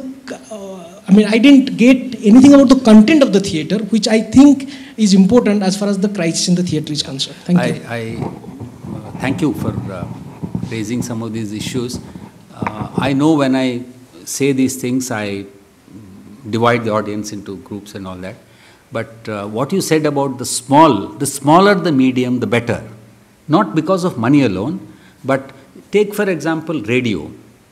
I didn't get anything about the content of the theatre, which I think is important as far as the crisis in the theatre is concerned. Thank you. Thank you for raising some of these issues. I know when I say these things, I divide the audience into groups and all that. But what you said about the smaller the medium, the better. Not because of money alone, but take, for example, radio.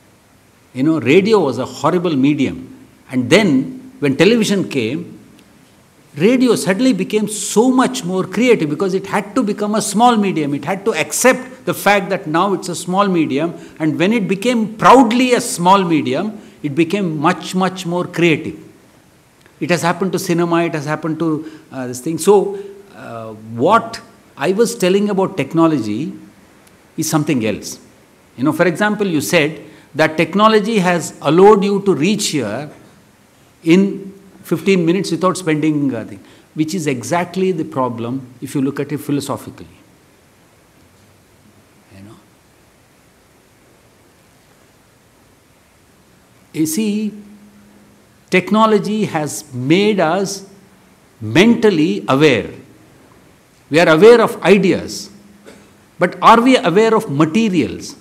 Radio was a horrible medium. And then, when television came, radio suddenly became so much more creative because it had to become a small medium. It had to accept the fact that now it's a small medium, and when it became proudly a small medium, it became much, much more creative. It has happened to cinema, it has happened to this thing. So, what I was telling about technology is something else. You know, for example, you said that technology has allowed you to reach here in 15 minutes without spending thing, which is exactly the problem if you look at it philosophically. You know, you see, technology has made us mentally aware. We are aware of ideas, but are we aware of materials?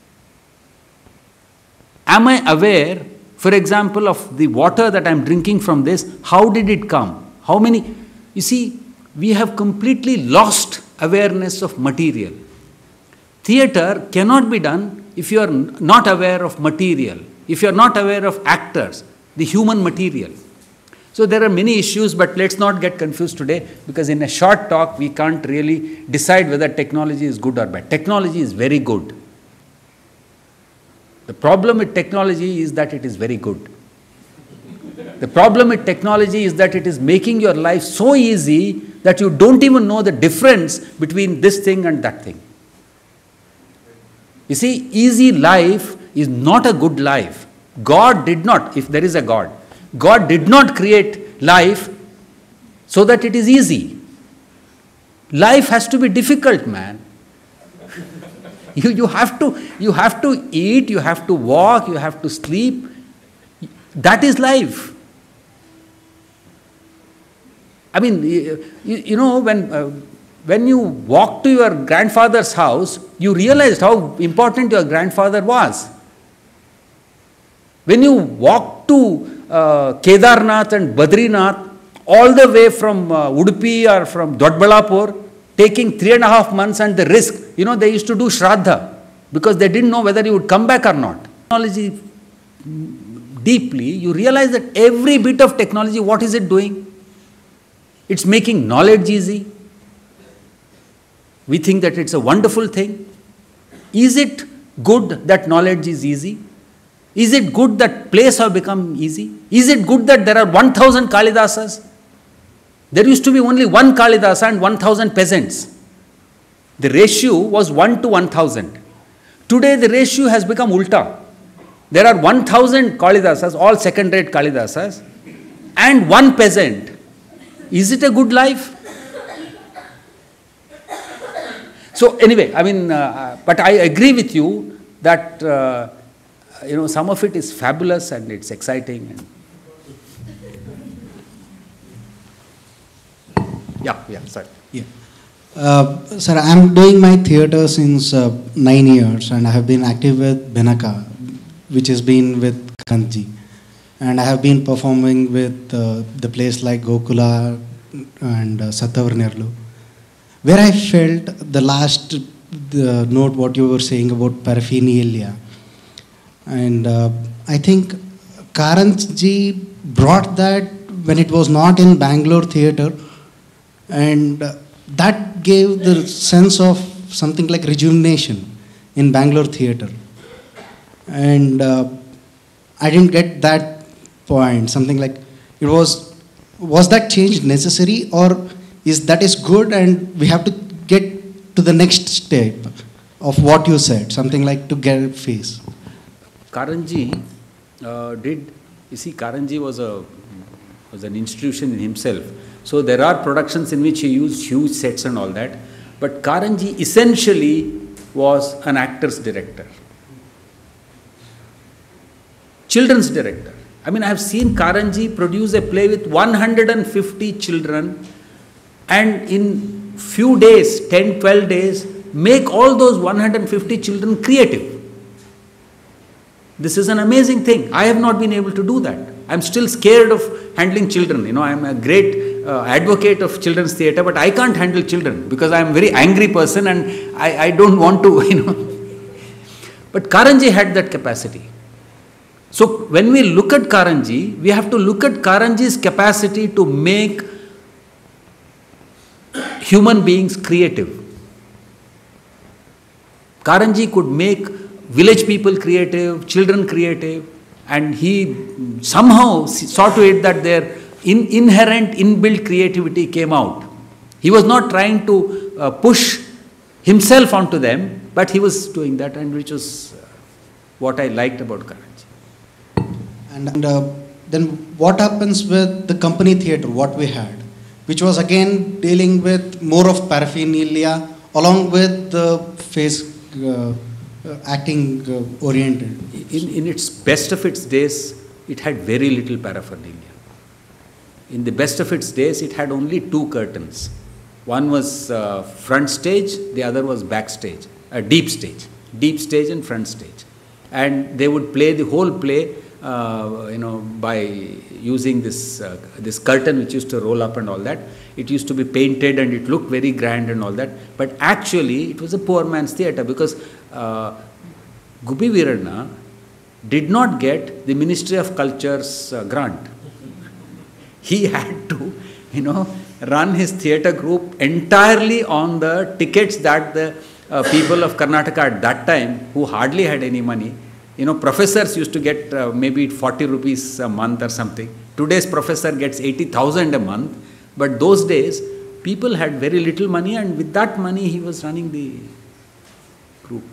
Am I aware, for example, of the water that I am drinking from this? How did it come? How many? You see, we have completely lost awareness of material. Theatre cannot be done if you are not aware of material, if you are not aware of actors, the human material. So there are many issues, but let's not get confused today, because in a short talk we can't really decide whether technology is good or bad. Technology is very good. The problem with technology is that it is very good. The problem with technology is that it is making your life so easy that you don't even know the difference between this thing and that thing. You see, easy life is not a good life. God did not, if there is a God, God did not create life so that it is easy. Life has to be difficult, man. You have to eat, you have to walk, you have to sleep. That is life. I mean, you know, when you walk to your grandfather's house, you realized how important your grandfather was. When you walk to Kedarnath and Badrinath, all the way from Udupi or from Dodbalapur, taking 3.5 months and the risk, you know, they used to do Shraddha because they didn't know whether you would come back or not. Technology deeply, you realize that every bit of technology, what is it doing? It's making knowledge easy. We think that it's a wonderful thing. Is it good that knowledge is easy? Is it good that plays have become easy? Is it good that there are 1,000 Kalidasas? There used to be only one Kalidasa and 1,000 peasants. The ratio was 1 to 1,000. Today the ratio has become ulta. There are 1,000 Kalidasas, all second-rate Kalidasas, and one peasant. Is it a good life? So anyway, I mean, but I agree with you that you know, some of it is fabulous and it's exciting. And yeah, sorry. Yeah. Sir, I'm doing my theatre since 9 years, and I have been active with Bhinaka, which has been with Kanji. And I have been performing with the place like Gokula and Satavarnerlu, where I felt the last note what you were saying about paraphernalia. And I think Karanji brought that when it was not in Bangalore theatre, and that gave the sense of something like rejuvenation in Bangalore theatre. And I didn't get that point, something like it was that change necessary, or is that is good and we have to get to the next step of what you said, something like to get a face? Karanji you see, Karanji was an institution in himself. So there are productions in which he used huge sets and all that. But Karanji essentially was an actor's director. Children's director. I mean, I have seen Karanji produce a play with 150 children and in few days, 10, 12 days, make all those 150 children creative. This is an amazing thing. I have not been able to do that. I am still scared of handling children. You know, I am a great advocate of children's theatre, but I can't handle children because I am a very angry person and I don't want to, you know. But Karanji had that capacity. So when we look at Karanji, we have to look at Karanji's capacity to make human beings creative. Karanji could make village people creative, children creative, and he somehow saw to it that their inherent, inbuilt creativity came out. He was not trying to push himself onto them, but he was doing that, and which was what I liked about Karachi. And then what happens with the company theatre, what we had, which was again dealing with more of paraphernalia along with the face acting oriented? In its best of its days, it had very little paraphernalia. In the best of its days, it had only 2 curtains. One was front stage, the other was backstage, deep stage and front stage. And they would play the whole play, by using this curtain which used to roll up and all that. It used to be painted and it looked very grand and all that. But actually, it was a poor man's theatre, because Gubi Veeranna did not get the Ministry of Culture's grant. He had to, run his theatre group entirely on the tickets that the people of Karnataka at that time, who hardly had any money, professors used to get maybe 40 rupees a month or something. Today's professor gets 80,000 a month, but those days people had very little money, and with that money he was running the group.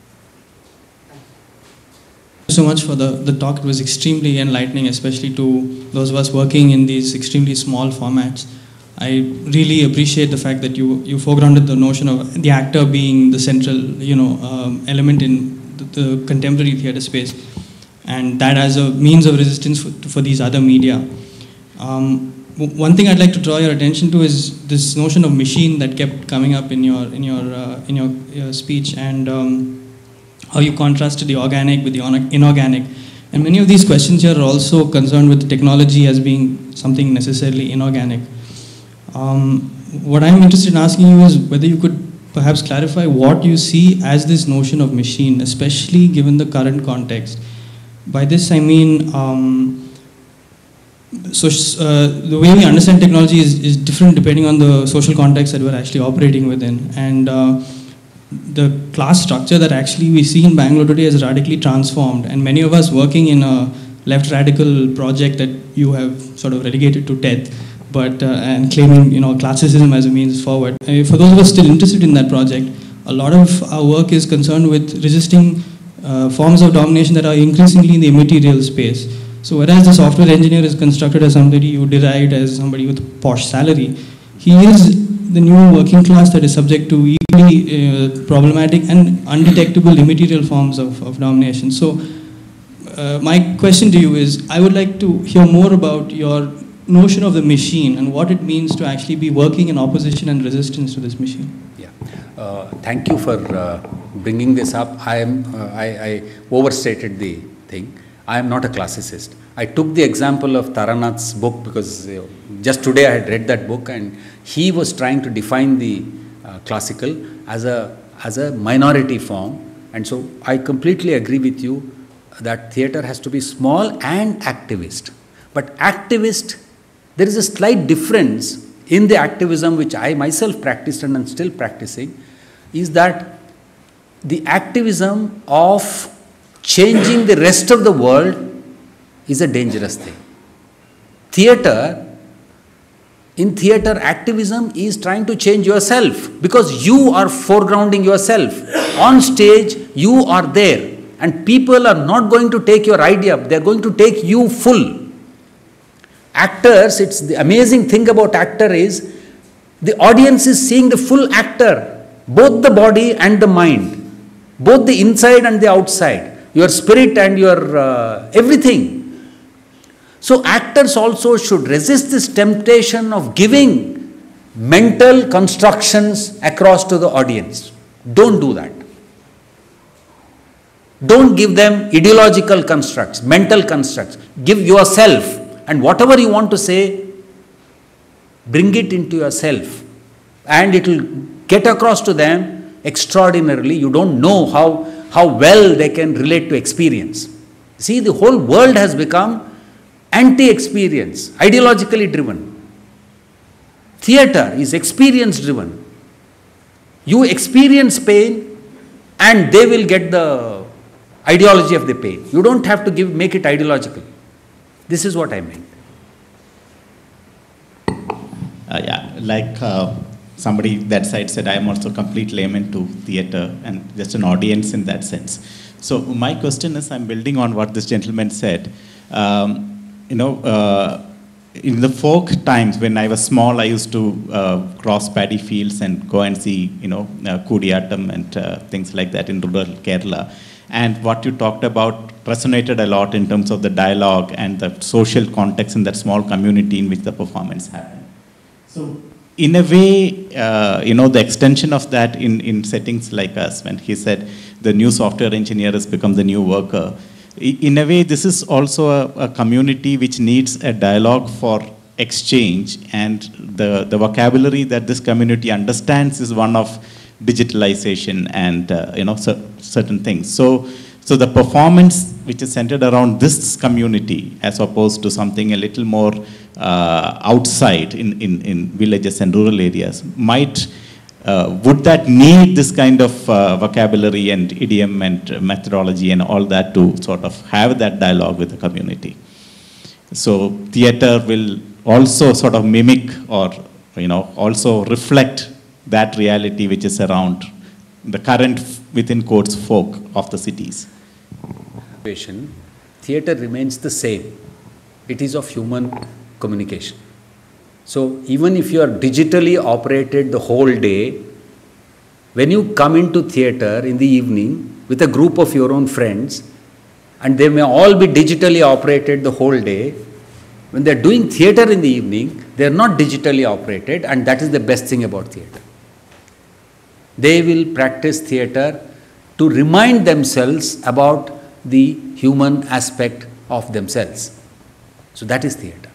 Thank you so much for the talk. It was extremely enlightening, especially to those of us working in these extremely small formats. I really appreciate the fact that you foregrounded the notion of the actor being the central, element in the contemporary theatre space, and that as a means of resistance for these other media. One thing I'd like to draw your attention to is this notion of machine that kept coming up in your speech, and how you contrasted the organic with the inorganic. And many of these questions here are also concerned with technology as being something necessarily inorganic. What I'm interested in asking you is whether you could perhaps clarify what you see as this notion of machine, especially given the current context. By this I mean, the way we understand technology is different depending on the social context that we're actually operating within. And the class structure that actually we see in Bangalore today is radically transformed. And many of us working in a left radical project that you have sort of relegated to death, but and claiming classicism as a means forward. For those of us still interested in that project, a lot of our work is concerned with resisting forms of domination that are increasingly in the immaterial space. So whereas the software engineer is constructed as somebody you deride as somebody with a posh salary, he is the new working class that is subject to equally problematic and undetectable immaterial forms of domination. So my question to you is, I would like to hear more about your notion of the machine and what it means to actually be working in opposition and resistance to this machine. Yeah, thank you for bringing this up. I overstated the thing. I am not a classicist. I took the example of Taranath's book because just today I had read that book, and he was trying to define the classical as a minority form, and so I completely agree with you that theatre has to be small and activist. But activist, there is a slight difference in the activism which I myself practiced and am still practicing, is that the activism of changing the rest of the world is a dangerous thing. In theatre, activism is trying to change yourself because you are foregrounding yourself. On stage, you are there, and people are not going to take your idea, they are going to take you full. Actors, it's the amazing thing about actor is the audience is seeing the full actor, both the body and the mind, both the inside and the outside, your spirit and your everything. So actors also should resist this temptation of giving mental constructions across to the audience. Don't do that. Don't give them ideological constructs, mental constructs. Give yourself. And whatever you want to say, bring it into yourself. And it will get across to them extraordinarily. You don't know how well they can relate to experience. See, the whole world has become anti-experience, ideologically driven. Theatre is experience driven. You experience pain and they will get the ideology of the pain. You don't have to make it ideological. This is what I meant. like somebody that side said, I am also complete layman to theatre and just an audience in that sense. So my question is, I'm building on what this gentleman said. In the folk times, when I was small, I used to cross paddy fields and go and see, Kudiyatam and things like that in rural Kerala. And what you talked about resonated a lot in terms of the dialogue and the social context in that small community in which the performance happened. So, in a way, the extension of that in settings like us, when he said the new software engineer has become the new worker, in a way, this is also a community which needs a dialogue for exchange, and the vocabulary that this community understands is one of digitalization and certain things. So the performance which is centered around this community, as opposed to something a little more outside in villages and rural areas, would that need this kind of vocabulary and idiom and methodology and all that to sort of have that dialogue with the community? So theatre will also sort of mimic or also reflect that reality which is around the current, within quotes, folk of the cities. Theatre remains the same. It is of human communication. So even if you are digitally operated the whole day, when you come into theatre in the evening with a group of your own friends, and they may all be digitally operated the whole day, when they are doing theatre in the evening, they are not digitally operated, and that is the best thing about theatre. They will practice theatre to remind themselves about the human aspect of themselves. So that is theatre.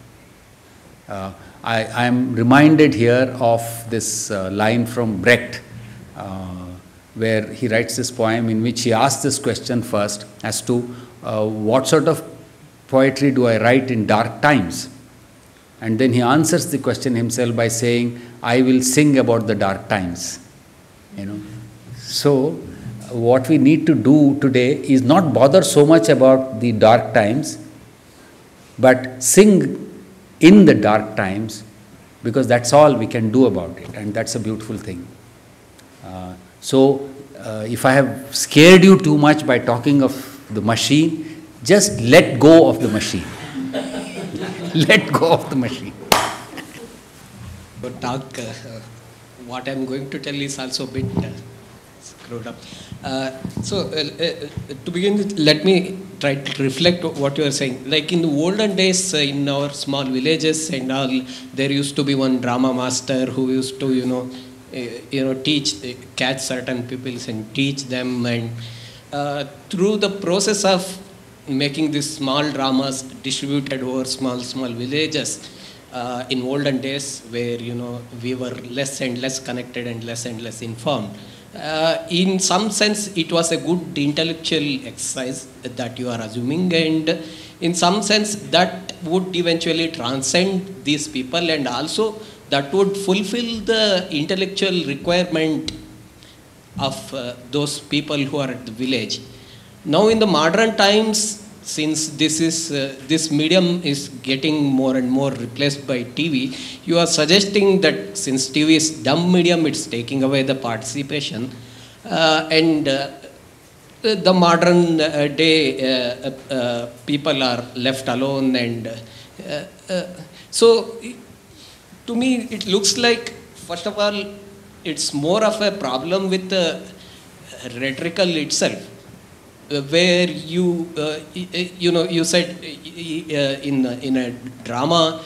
I am reminded here of this line from Brecht, where he writes this poem in which he asks this question first as to what sort of poetry do I write in dark times? And then he answers the question himself by saying, I will sing about the dark times. So what we need to do today is not bother so much about the dark times, but sing in the dark times, because that's all we can do about it, and that's a beautiful thing. If I have scared you too much by talking of the machine, just let go of the machine. Let go of the machine. What I'm going to tell is also a bit screwed up. To begin with, let me try to reflect what you are saying. Like in the olden days, in our small villages and all, there used to be one drama master who used to, catch certain people and teach them. And through the process of making these small dramas distributed over small villages, in olden days where, we were less and less connected and less informed, in some sense, it was a good intellectual exercise that you are assuming, and in some sense, that would eventually transcend these people, and also that would fulfill the intellectual requirement of those people who are at the village. Now, in the modern times, since this medium is getting more and more replaced by TV, you are suggesting that since TV is dumb medium, it's taking away the participation, and the modern day people are left alone, and so to me it looks like, first of all, it's more of a problem with the rhetorical itself, where you said in a drama,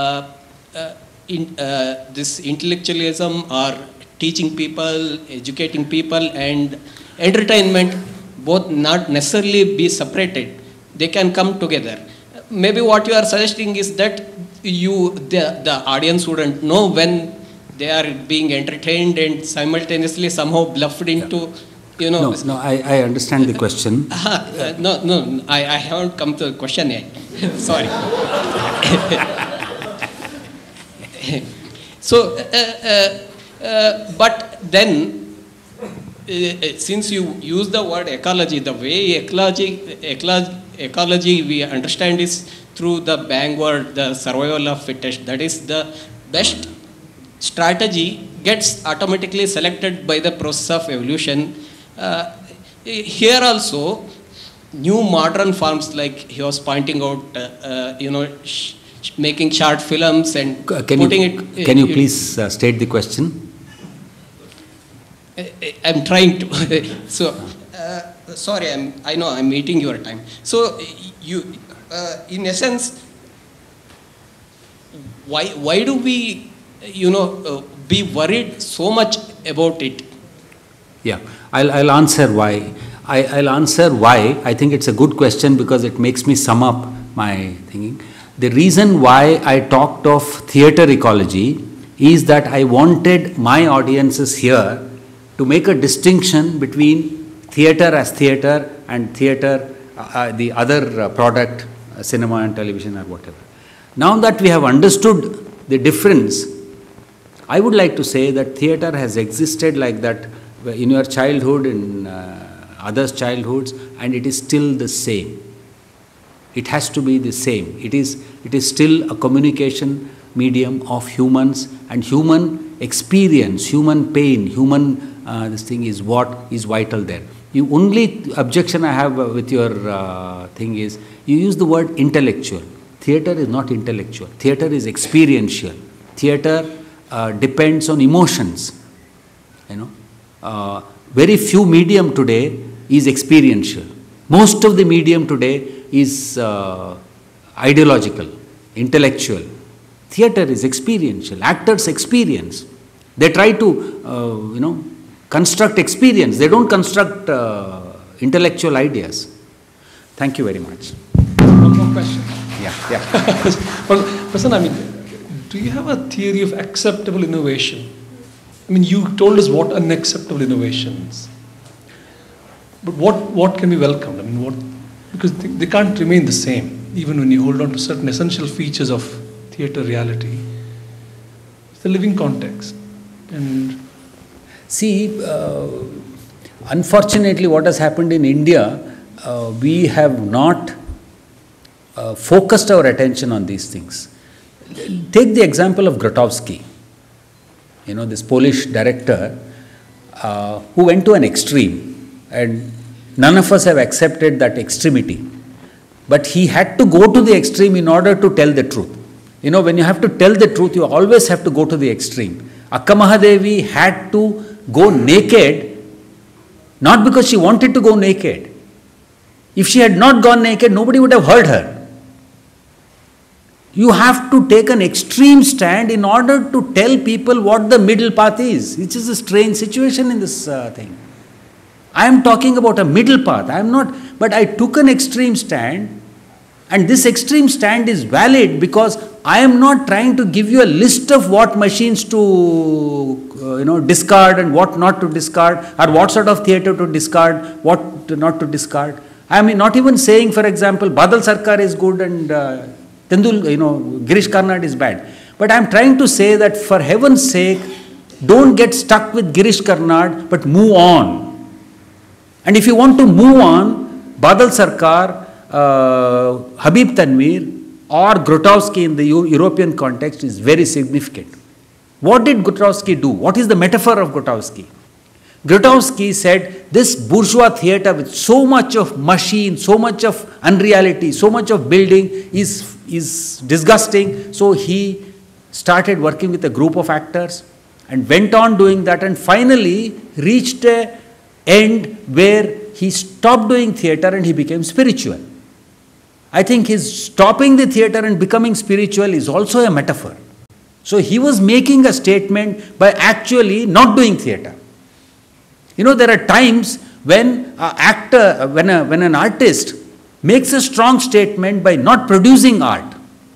this intellectualism or teaching people, educating people, and entertainment both not necessarily be separated. They can come together. Maybe what you are suggesting is that the audience wouldn't know when they are being entertained and simultaneously somehow bluffed into. No, I understand the question. No, I haven't come to the question yet. Sorry. So, but then, since you use the word ecology, the way ecology we understand is through the bang word, the survival of fittest. That is the best strategy gets automatically selected by the process of evolution. Here also, new modern forms like he was pointing out, making short films and putting it. Can you please state the question? I'm trying to. So, sorry, I know I'm eating your time. So, you, in essence, why do we, be worried so much about it? Yeah, I'll answer why. I'll answer why. I think it's a good question because it makes me sum up my thinking. The reason why I talked of theatre ecology is that I wanted my audiences here to make a distinction between theatre as theatre and theatre, the other product, cinema and television or whatever. Now that we have understood the difference, I would like to say that theatre has existed like that in your childhood, in others' childhoods, and it is still the same. It has to be the same. It is still a communication medium of humans, and human experience, human pain, human this thing is what is vital there. The only objection I have with your thing is you use the word intellectual. Theatre is not intellectual. Theatre is experiential. Theatre depends on emotions. Very few medium today is experiential. Most of the medium today is ideological, intellectual. Theatre is experiential. Actors experience. They try to, construct experience. They don't construct intellectual ideas. Thank you very much. One more question. Yeah. Well, Prasanna, do you have a theory of acceptable innovation? You told us what unacceptable innovations. But what can be welcomed? Because they can't remain the same, even when you hold on to certain essential features of theatre reality. It's the living context. And see, unfortunately, what has happened in India, we have not focused our attention on these things. Take the example of Grotowski, this Polish director who went to an extreme, and none of us have accepted that extremity. But he had to go to the extreme in order to tell the truth. When you have to tell the truth, you always have to go to the extreme. Akka Mahadevi had to go naked, not because she wanted to go naked. If she had not gone naked, nobody would have heard her. You have to take an extreme stand in order to tell people what the middle path is, which is a strange situation in this thing. I am talking about a middle path. But I took an extreme stand, and this extreme stand is valid because I am not trying to give you a list of what machines to discard and what not to discard, or what sort of theatre to discard, what not to discard. I am not even saying, for example, Badal Sarkar is good and Girish Karnad is bad. But I am trying to say that for heaven's sake, don't get stuck with Girish Karnad, but move on. And if you want to move on, Badal Sarkar, Habib Tanvir, or Grotowski in the European context is very significant. What did Grotowski do? What is the metaphor of Grotowski? Grotowski said, this bourgeois theatre with so much of machine, so much of unreality, so much of building is disgusting. So he started working with a group of actors and went on doing that, and finally reached an end where he stopped doing theatre and he became spiritual. I think his stopping the theatre and becoming spiritual is also a metaphor. So he was making a statement by actually not doing theatre. There are times when an artist makes a strong statement by not producing art.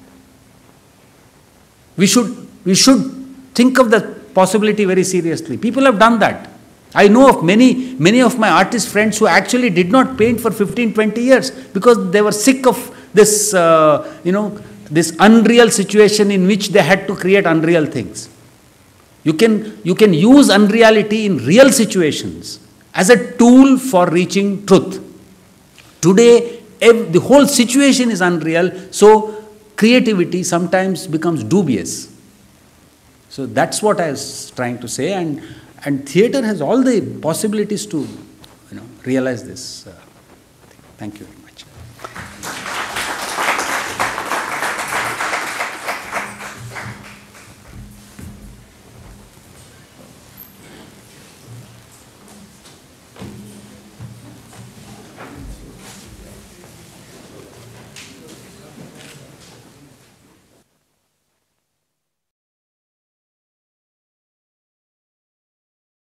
We should think of the possibility very seriously. People have done that. I know of many of my artist friends who actually did not paint for 15-20 years because they were sick of this, this unreal situation in which they had to create unreal things. You can use unreality in real situations as a tool for reaching truth. Today, the whole situation is unreal, so creativity sometimes becomes dubious. So that's what I was trying to say, and theatre has all the possibilities to realize this. Thank you.